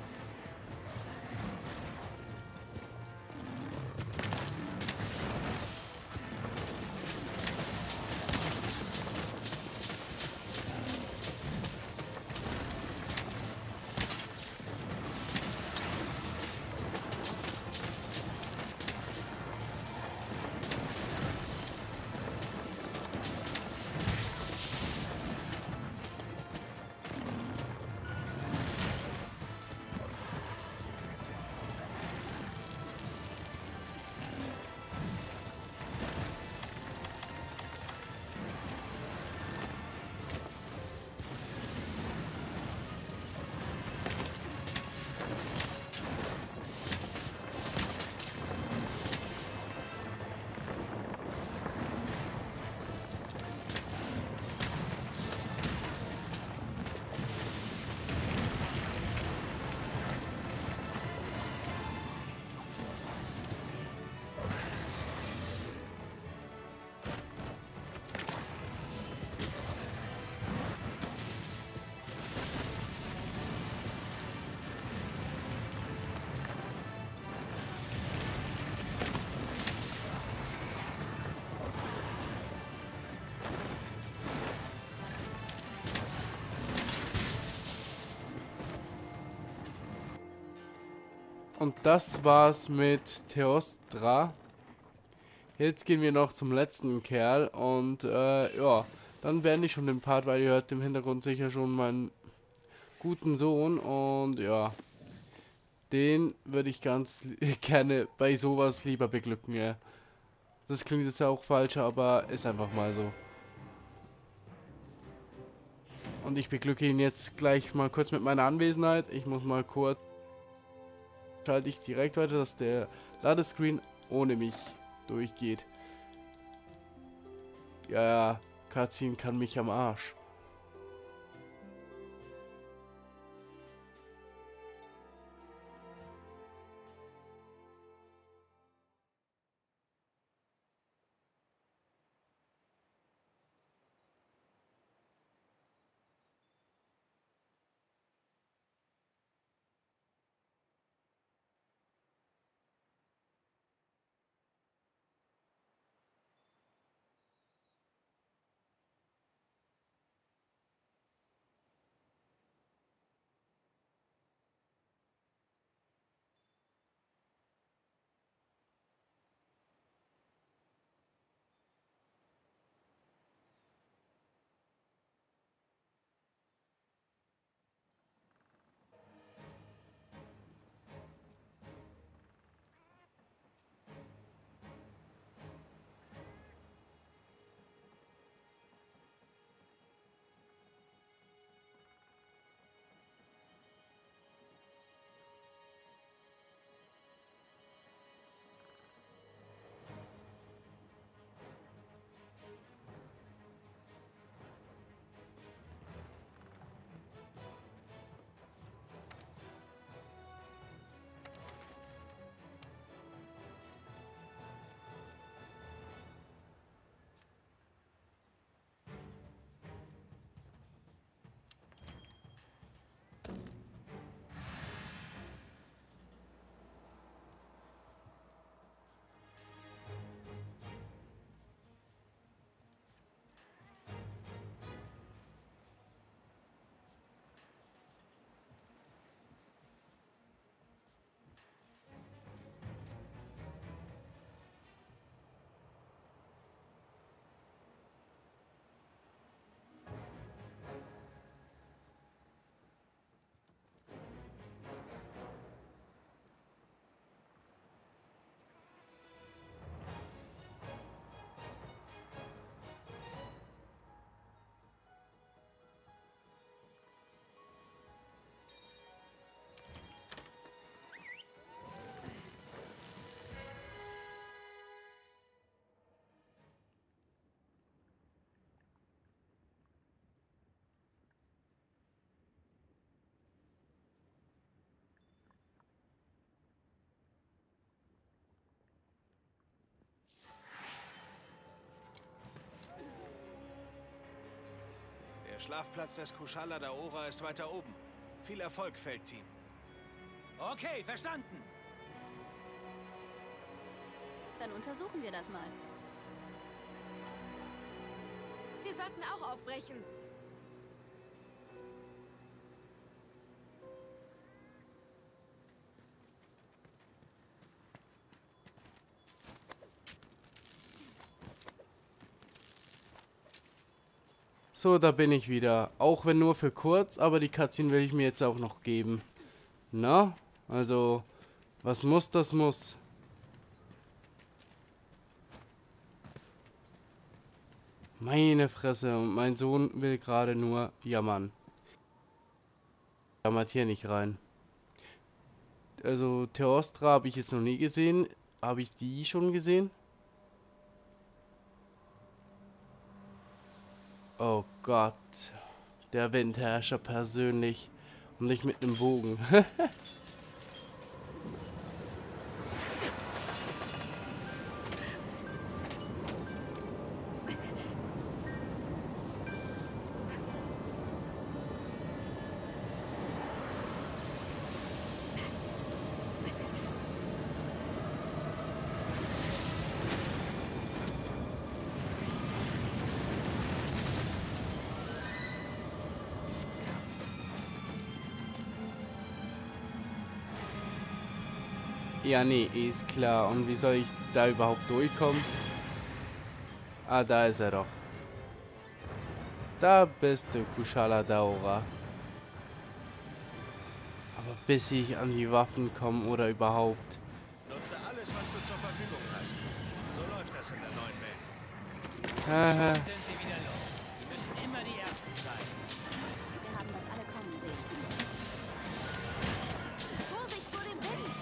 Und das war's mit Theostra. Jetzt gehen wir noch zum letzten Kerl und äh, ja, dann beende ich schon den Part, weil ihr hört im Hintergrund sicher schon meinen guten Sohn und ja, den würde ich ganz gerne bei sowas lieber beglücken, ja. Das klingt jetzt auch falsch, aber ist einfach mal so. Und ich beglücke ihn jetzt gleich mal kurz mit meiner Anwesenheit. Ich muss mal kurz... Schalte ich direkt weiter, dass der Ladescreen ohne mich durchgeht. Ja, ja, Cutscene kann mich am Arsch. Schlafplatz des Kushala Daora ist weiter oben. Viel Erfolg, Feldteam. Okay, verstanden. Dann untersuchen wir das mal. Wir sollten auch aufbrechen. So, da bin ich wieder. Auch wenn nur für kurz, aber die Cutscene will ich mir jetzt auch noch geben. Na? Also, was muss, das muss. Meine Fresse, und mein Sohn will gerade nur jammern. Jammert hier nicht rein. Also, Teostra habe ich jetzt noch nie gesehen. Habe ich die schon gesehen? Oh Gott. Der Windherrscher persönlich. Und nicht mit einem Bogen. Ja, nee, ist klar. Und wie soll ich da überhaupt durchkommen? Ah, da ist er doch. Da bist du, Kushala Daora. Aber bis ich an die Waffen komme oder überhaupt. Nutze alles, was du zur Verfügung hast. So läuft das in der neuen Welt. Haha. Sind sie wieder los. Die müssen immer die Ersten sein. Wir haben das alle kommen sehen. Vorsicht vor dem Wind!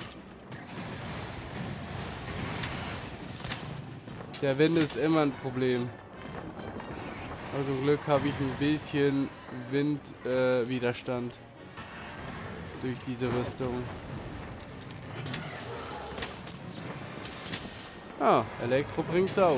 Der Wind ist immer ein Problem. Aber zum Glück habe ich ein bisschen Windwiderstand äh, Widerstand durch diese Rüstung. Ah, Elektro bringt's auch.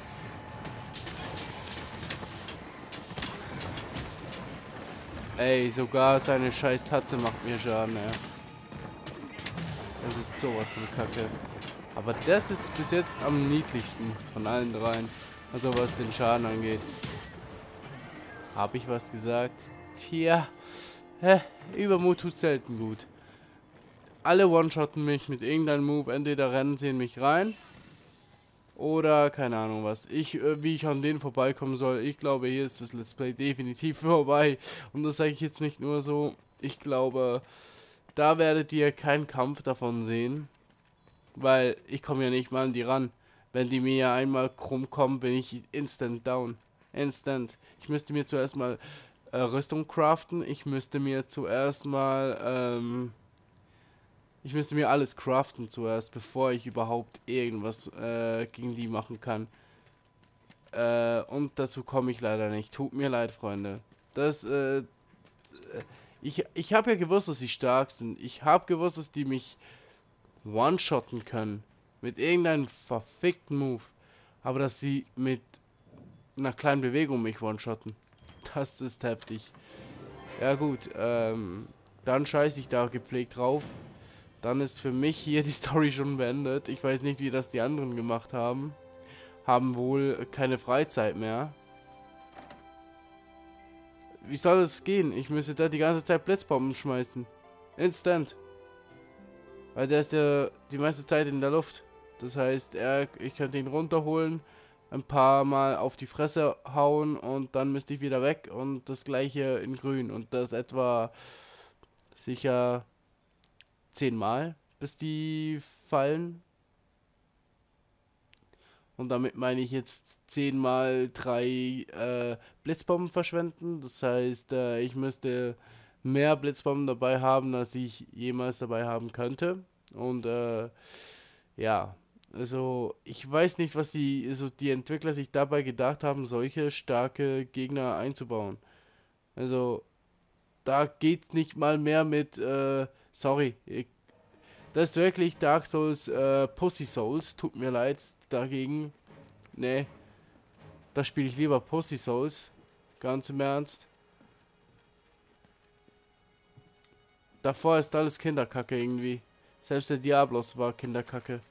Ey, sogar seine scheiß Tatze macht mir Schaden, ja. Das ist sowas von Kacke. Aber das ist bis jetzt am niedlichsten von allen dreien. Also was den Schaden angeht. Habe ich was gesagt? Tja. Hä? Übermut tut selten gut. Alle one-shotten mich mit irgendeinem Move. Entweder rennen sie in mich rein. Oder keine Ahnung was. Ich, äh, wie ich an denen vorbeikommen soll. Ich glaube, hier ist das Let's Play definitiv vorbei. Und das sage ich jetzt nicht nur so. Ich glaube, da werdet ihr keinen Kampf davon sehen. Weil ich komme ja nicht mal an die ran. Wenn die mir ja einmal krumm kommen, bin ich instant down. Instant. Ich müsste mir zuerst mal äh, Rüstung craften. Ich müsste mir zuerst mal... Ähm, ich müsste mir alles craften zuerst, bevor ich überhaupt irgendwas äh, gegen die machen kann. Äh, und dazu komme ich leider nicht. Tut mir leid, Freunde. Das, äh... Ich, ich habe ja gewusst, dass sie stark sind. Ich habe gewusst, dass die mich... one-shotten können. Mit irgendeinem verfickten Move. Aber dass sie mit einer kleinen Bewegung mich one-shotten. Das ist heftig. Ja gut, ähm, dann scheiße ich da gepflegt drauf. Dann ist für mich hier die Story schon beendet. Ich weiß nicht, wie das die anderen gemacht haben. Haben wohl keine Freizeit mehr. Wie soll das gehen? Ich müsste da die ganze Zeit Blitzbomben schmeißen. Instant. Weil der ist ja die meiste Zeit in der Luft. Das heißt, er, ich könnte ihn runterholen, ein paar Mal auf die Fresse hauen und dann müsste ich wieder weg. Und das gleiche in grün. Und das etwa sicher zehnmal, bis die fallen. Und damit meine ich jetzt zehnmal drei äh, Blitzbomben verschwenden. Das heißt, äh, ich müsste mehr Blitzbomben dabei haben, als ich jemals dabei haben könnte. Und äh, ja, also ich weiß nicht, was die, also die Entwickler sich dabei gedacht haben, solche starke Gegner einzubauen. Also da geht's nicht mal mehr mit, äh, sorry, ich, das ist wirklich Dark Souls, äh, Pussy Souls, tut mir leid dagegen. Nee, da spiele ich lieber Pussy Souls. Ganz im Ernst. Davor ist alles Kinderkacke irgendwie. Selbst der Diablos war Kinderkacke.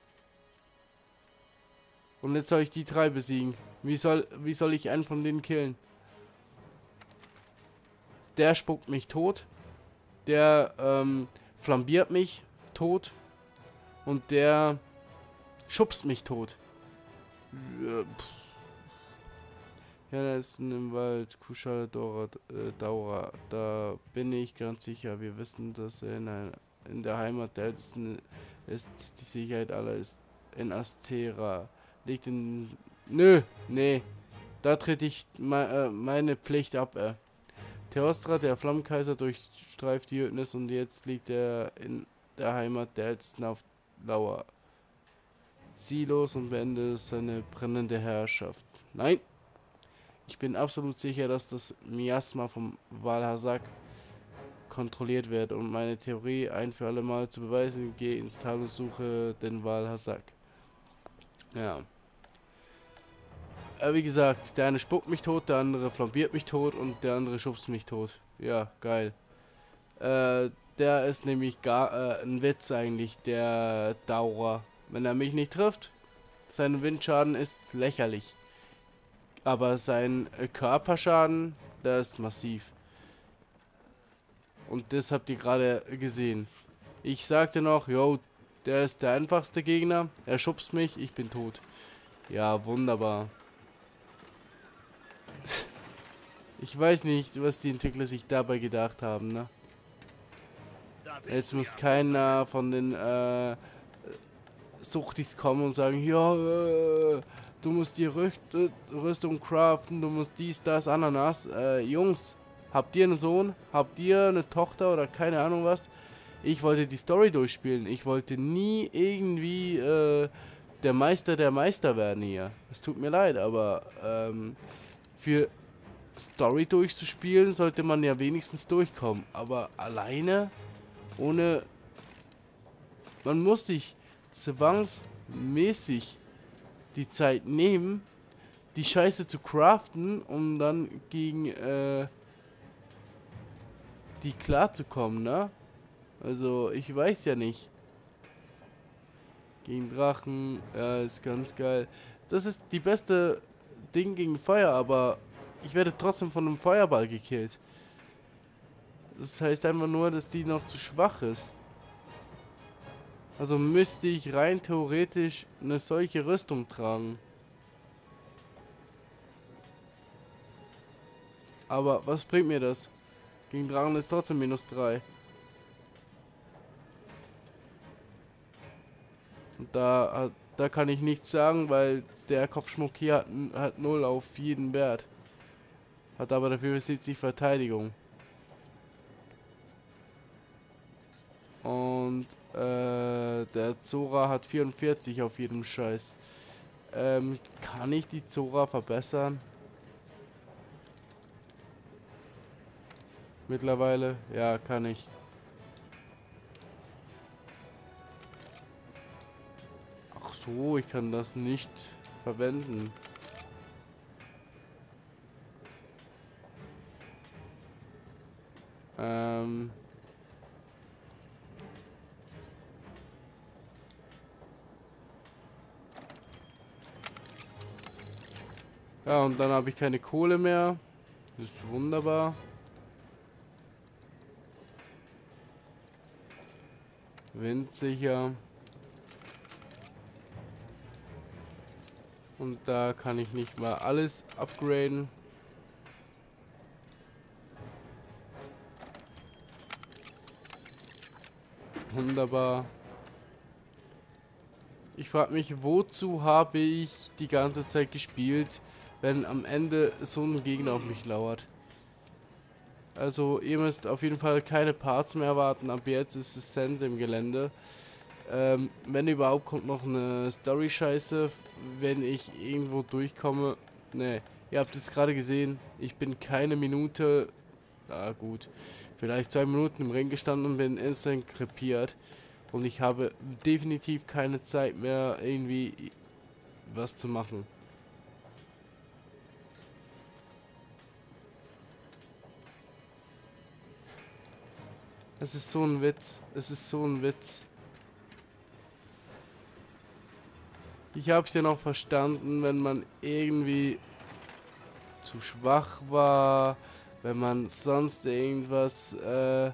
Und jetzt soll ich die drei besiegen. Wie soll, wie soll ich einen von denen killen? Der spuckt mich tot. Der ähm, flambiert mich tot. Und der schubst mich tot. Ja, ja, da ist im Wald Kuschala Dora, äh, Daura. Da bin ich ganz sicher. Wir wissen, dass er in, ein, in der Heimat der Ältesten ist. Die Sicherheit aller ist in Astera. Liegt in... Nö, nee. Da trete ich me äh, meine Pflicht ab, äh. Theostra, der Flammenkaiser, durchstreift die Wildnis und jetzt liegt er in der Heimat der Ältesten auf Lauer. Ziellos und beendet seine brennende Herrschaft. Nein! Ich bin absolut sicher, dass das Miasma vom Valhazak kontrolliert wird und meine Theorie ein für alle Mal zu beweisen, gehe ins Tal und suche den Valhazak. Ja. Aber wie gesagt, der eine spuckt mich tot, der andere flambiert mich tot und der andere schubst mich tot. Ja, geil. Äh, der ist nämlich gar äh, ein Witz eigentlich, der Daurer. Wenn er mich nicht trifft, sein Windschaden ist lächerlich. Aber sein äh, Körperschaden, der ist massiv. Und das habt ihr gerade gesehen. Ich sagte noch, yo, der ist der einfachste Gegner. Er schubst mich, ich bin tot. Ja, wunderbar. Ich weiß nicht, was die Entwickler sich dabei gedacht haben, ne? Jetzt muss keiner von den äh, Suchtis kommen und sagen, ja, äh, du musst die Rüst Rüstung craften, du musst dies, das, Ananas. Äh, Jungs, habt ihr einen Sohn? Habt ihr eine Tochter oder keine Ahnung was? Ich wollte die Story durchspielen. Ich wollte nie irgendwie äh, der Meister der Meister werden hier. Es tut mir leid, aber ähm, für Story durchzuspielen sollte man ja wenigstens durchkommen. Aber alleine, ohne... Man muss sich zwangsmäßig die Zeit nehmen, die Scheiße zu craften, um dann gegen äh, die klarzukommen, ne? Also, ich weiß ja nicht. Gegen Drachen, ja, ist ganz geil. Das ist die beste Ding gegen Feuer, aber ich werde trotzdem von einem Feuerball gekillt. Das heißt einfach nur, dass die noch zu schwach ist. Also müsste ich rein theoretisch eine solche Rüstung tragen. Aber was bringt mir das? Gegen Drachen ist trotzdem minus drei. Und da, da kann ich nichts sagen, weil der Kopfschmuck hier hat, hat null auf jeden Wert. Hat aber dafür siebzig Verteidigung. Und äh, der Zora hat vierundvierzig auf jedem Scheiß. Ähm, kann ich die Zora verbessern? Mittlerweile? Ja, kann ich. Ach so, ich kann das nicht verwenden. Ähm... Ja, und dann habe ich keine Kohle mehr. Das ist wunderbar. Windsicher. Und da kann ich nicht mal alles upgraden. Wunderbar. Ich frage mich, wozu habe ich die ganze Zeit gespielt, wenn am Ende so ein Gegner auf mich lauert. Also ihr müsst auf jeden Fall keine Parts mehr erwarten. Ab jetzt ist es Sense im Gelände. Ähm, wenn überhaupt, kommt noch eine Story-Scheiße, wenn ich irgendwo durchkomme. Ne, ihr habt jetzt gerade gesehen, ich bin keine Minute, na gut, vielleicht zwei Minuten im Ring gestanden und bin instant krepiert. Und ich habe definitiv keine Zeit mehr, irgendwie was zu machen. Es ist so ein Witz. Es ist so ein Witz. Ich hab's ja noch verstanden, wenn man irgendwie zu schwach war, wenn man sonst irgendwas äh,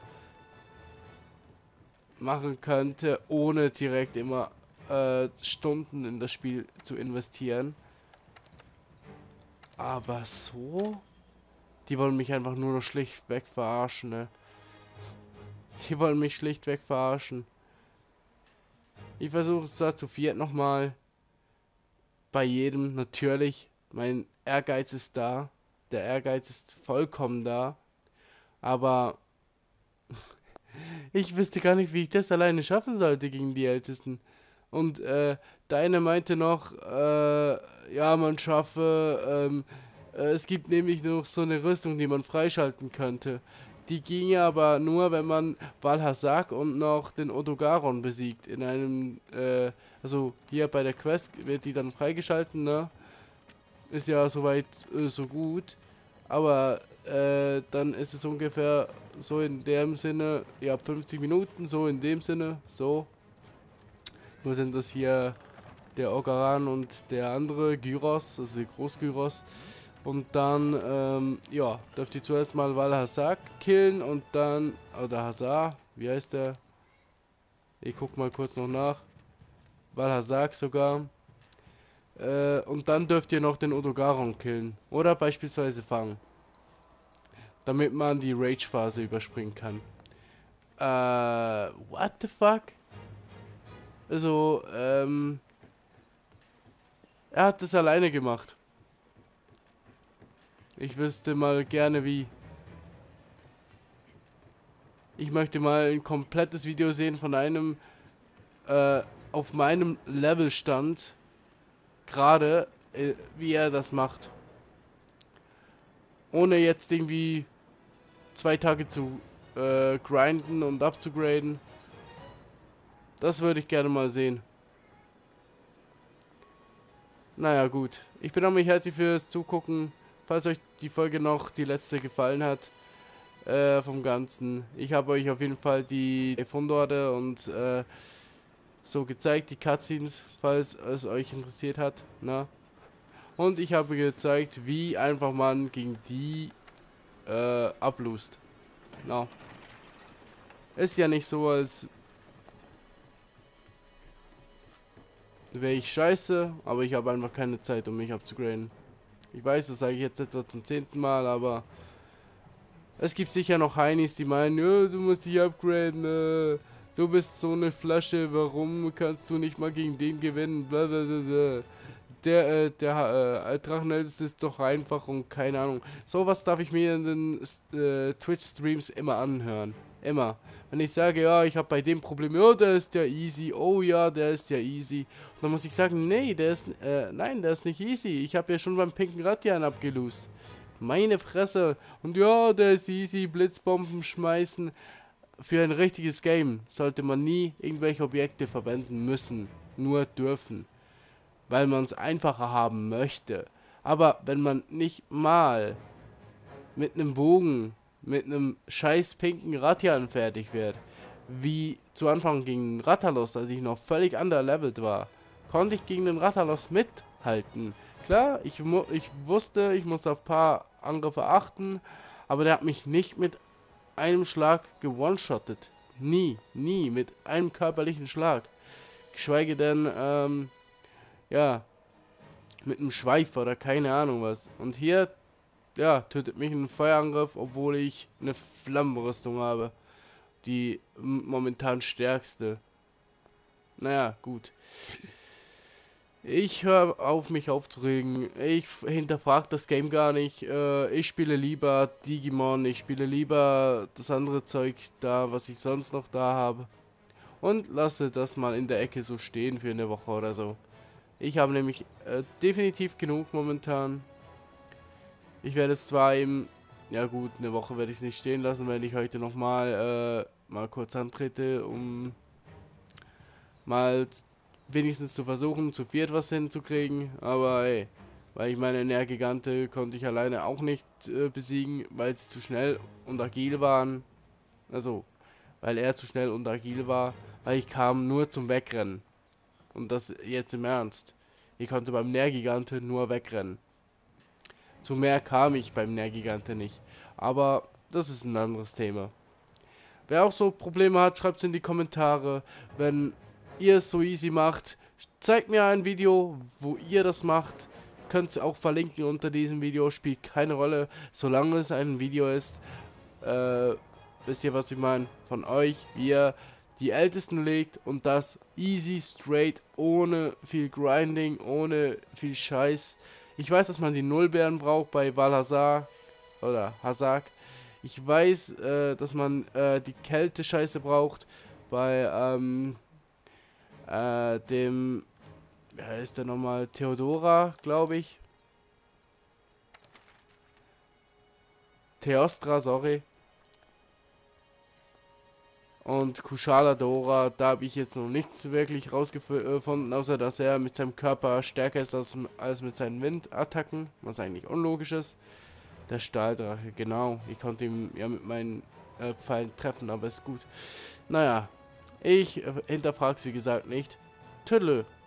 machen könnte, ohne direkt immer äh, Stunden in das Spiel zu investieren. Aber so? Die wollen mich einfach nur noch schlichtweg verarschen, ne? Die wollen mich schlichtweg verarschen. Ich versuche es da zu viert nochmal. Bei jedem natürlich. Mein Ehrgeiz ist da. Der Ehrgeiz ist vollkommen da. Aber ich wüsste gar nicht, wie ich das alleine schaffen sollte gegen die Ältesten. Und äh, deine meinte noch, äh, ja, man schaffe, ähm, äh, es gibt nämlich noch so eine Rüstung, die man freischalten könnte. Die ginge aber nur, wenn man Balhazak und noch den Odogaron besiegt. In einem, äh, also hier bei der Quest wird die dann freigeschalten, ne? Ist ja soweit äh, so gut. Aber äh, dann ist es ungefähr so in dem Sinne, ja, fünfzig Minuten, so in dem Sinne, so. Nur sind das hier der Ogaran und der andere Gyros, also der Großgyros. Und dann, ähm, ja, dürft ihr zuerst mal Balhazak killen und dann, oder Hazar, wie heißt der? Ich guck mal kurz noch nach. Balhazak sogar. Äh, und dann dürft ihr noch den Odogaron killen. Oder beispielsweise fangen. Damit man die Rage-Phase überspringen kann. Äh, what the fuck? Also, ähm, er hat das alleine gemacht. Ich wüsste mal gerne wie. Ich möchte mal ein komplettes Video sehen von einem äh, auf meinem Levelstand. Gerade äh, wie er das macht. Ohne jetzt irgendwie zwei Tage zu äh, grinden und abzugraden. Das würde ich gerne mal sehen. Naja, gut. Ich bedanke mich herzlich fürs Zugucken. Falls euch die Folge noch, die letzte, gefallen hat, äh, vom Ganzen. Ich habe euch auf jeden Fall die Fundorte und äh, so gezeigt, die Cutscenes, falls es euch interessiert hat. Na? Und ich habe gezeigt, wie einfach man gegen die äh, ablust. Na? Ist ja nicht so, als wäre ich scheiße, aber ich habe einfach keine Zeit, um mich abzugraden. Ich weiß, das sage ich jetzt etwa zum zehnten Mal, aber es gibt sicher noch Heinis, die meinen, ja, du musst dich upgraden, äh, du bist so eine Flasche, warum kannst du nicht mal gegen den gewinnen, blablabla. Der, äh, der äh, Drachenheld ist doch einfach und keine Ahnung. Sowas darf ich mir in den äh, Twitch-Streams immer anhören. Immer. Wenn ich sage, ja, ich habe bei dem Problem, ja, der ist ja easy, oh ja, der ist ja easy. Und dann muss ich sagen, nee, der ist, äh, nein, der ist nicht easy. Ich habe ja schon beim pinken Ratian abgelost. Meine Fresse. Und ja, der ist easy, Blitzbomben schmeißen. Für ein richtiges Game sollte man nie irgendwelche Objekte verwenden müssen. Nur dürfen. Weil man es einfacher haben möchte. Aber wenn man nicht mal mit einem Bogen, mit einem scheiß pinken Ratian fertig wird, wie zu Anfang gegen Rathalos, als ich noch völlig underlevelt war, konnte ich gegen den Rathalos mithalten. Klar, ich, mu ich wusste, ich musste auf ein paar Angriffe achten, aber der hat mich nicht mit einem Schlag gewone-shottet. Nie, nie, mit einem körperlichen Schlag. Geschweige denn, ähm, ja, mit einem Schweif oder keine Ahnung was. Und hier, ja, tötet mich ein Feuerangriff, obwohl ich eine Flammenrüstung habe. Die momentan stärkste. Naja, gut. Ich höre auf, mich aufzuregen. Ich hinterfrage das Game gar nicht. Äh, ich spiele lieber Digimon. Ich spiele lieber das andere Zeug da, was ich sonst noch da habe. Und lasse das mal in der Ecke so stehen für eine Woche oder so. Ich habe nämlich äh, definitiv genug momentan. Ich werde es zwar eben, ja gut, eine Woche werde ich es nicht stehen lassen, wenn ich heute nochmal äh, mal kurz antrete, um mal wenigstens zu versuchen, zu viert was hinzukriegen. Aber ey, weil ich meine Nergigante konnte ich alleine auch nicht äh, besiegen, weil sie zu schnell und agil waren. Also, weil er zu schnell und agil war, weil ich kam nur zum Wegrennen. Und das jetzt im Ernst. Ich konnte beim Nährgigante nur wegrennen. Zu mehr kam ich beim Nährgigante nicht. Aber das ist ein anderes Thema. Wer auch so Probleme hat, schreibt es in die Kommentare. Wenn ihr es so easy macht, zeigt mir ein Video, wo ihr das macht. Könnt es auch verlinken unter diesem Video. Spielt keine Rolle, solange es ein Video ist. Äh, wisst ihr, was ich meine? Von euch, wie ihr die Ältesten legt und das easy, straight, ohne viel Grinding, ohne viel Scheiß. Ich weiß, dass man die Nullbeeren braucht bei Valhazar oder Hazak. Ich weiß, äh, dass man äh, die Kälte-Scheiße braucht bei ähm, äh, dem, wer ist der nochmal? Theodora, glaube ich. Theostra, sorry. Und Kushala Dora, da habe ich jetzt noch nichts wirklich rausgefunden, außer dass er mit seinem Körper stärker ist als, als mit seinen Windattacken, was eigentlich unlogisch ist. Der Stahldrache, genau. Ich konnte ihn ja mit meinen äh, Pfeilen treffen, aber ist gut. Naja, ich äh, hinterfrag's wie gesagt nicht. Tüdelö.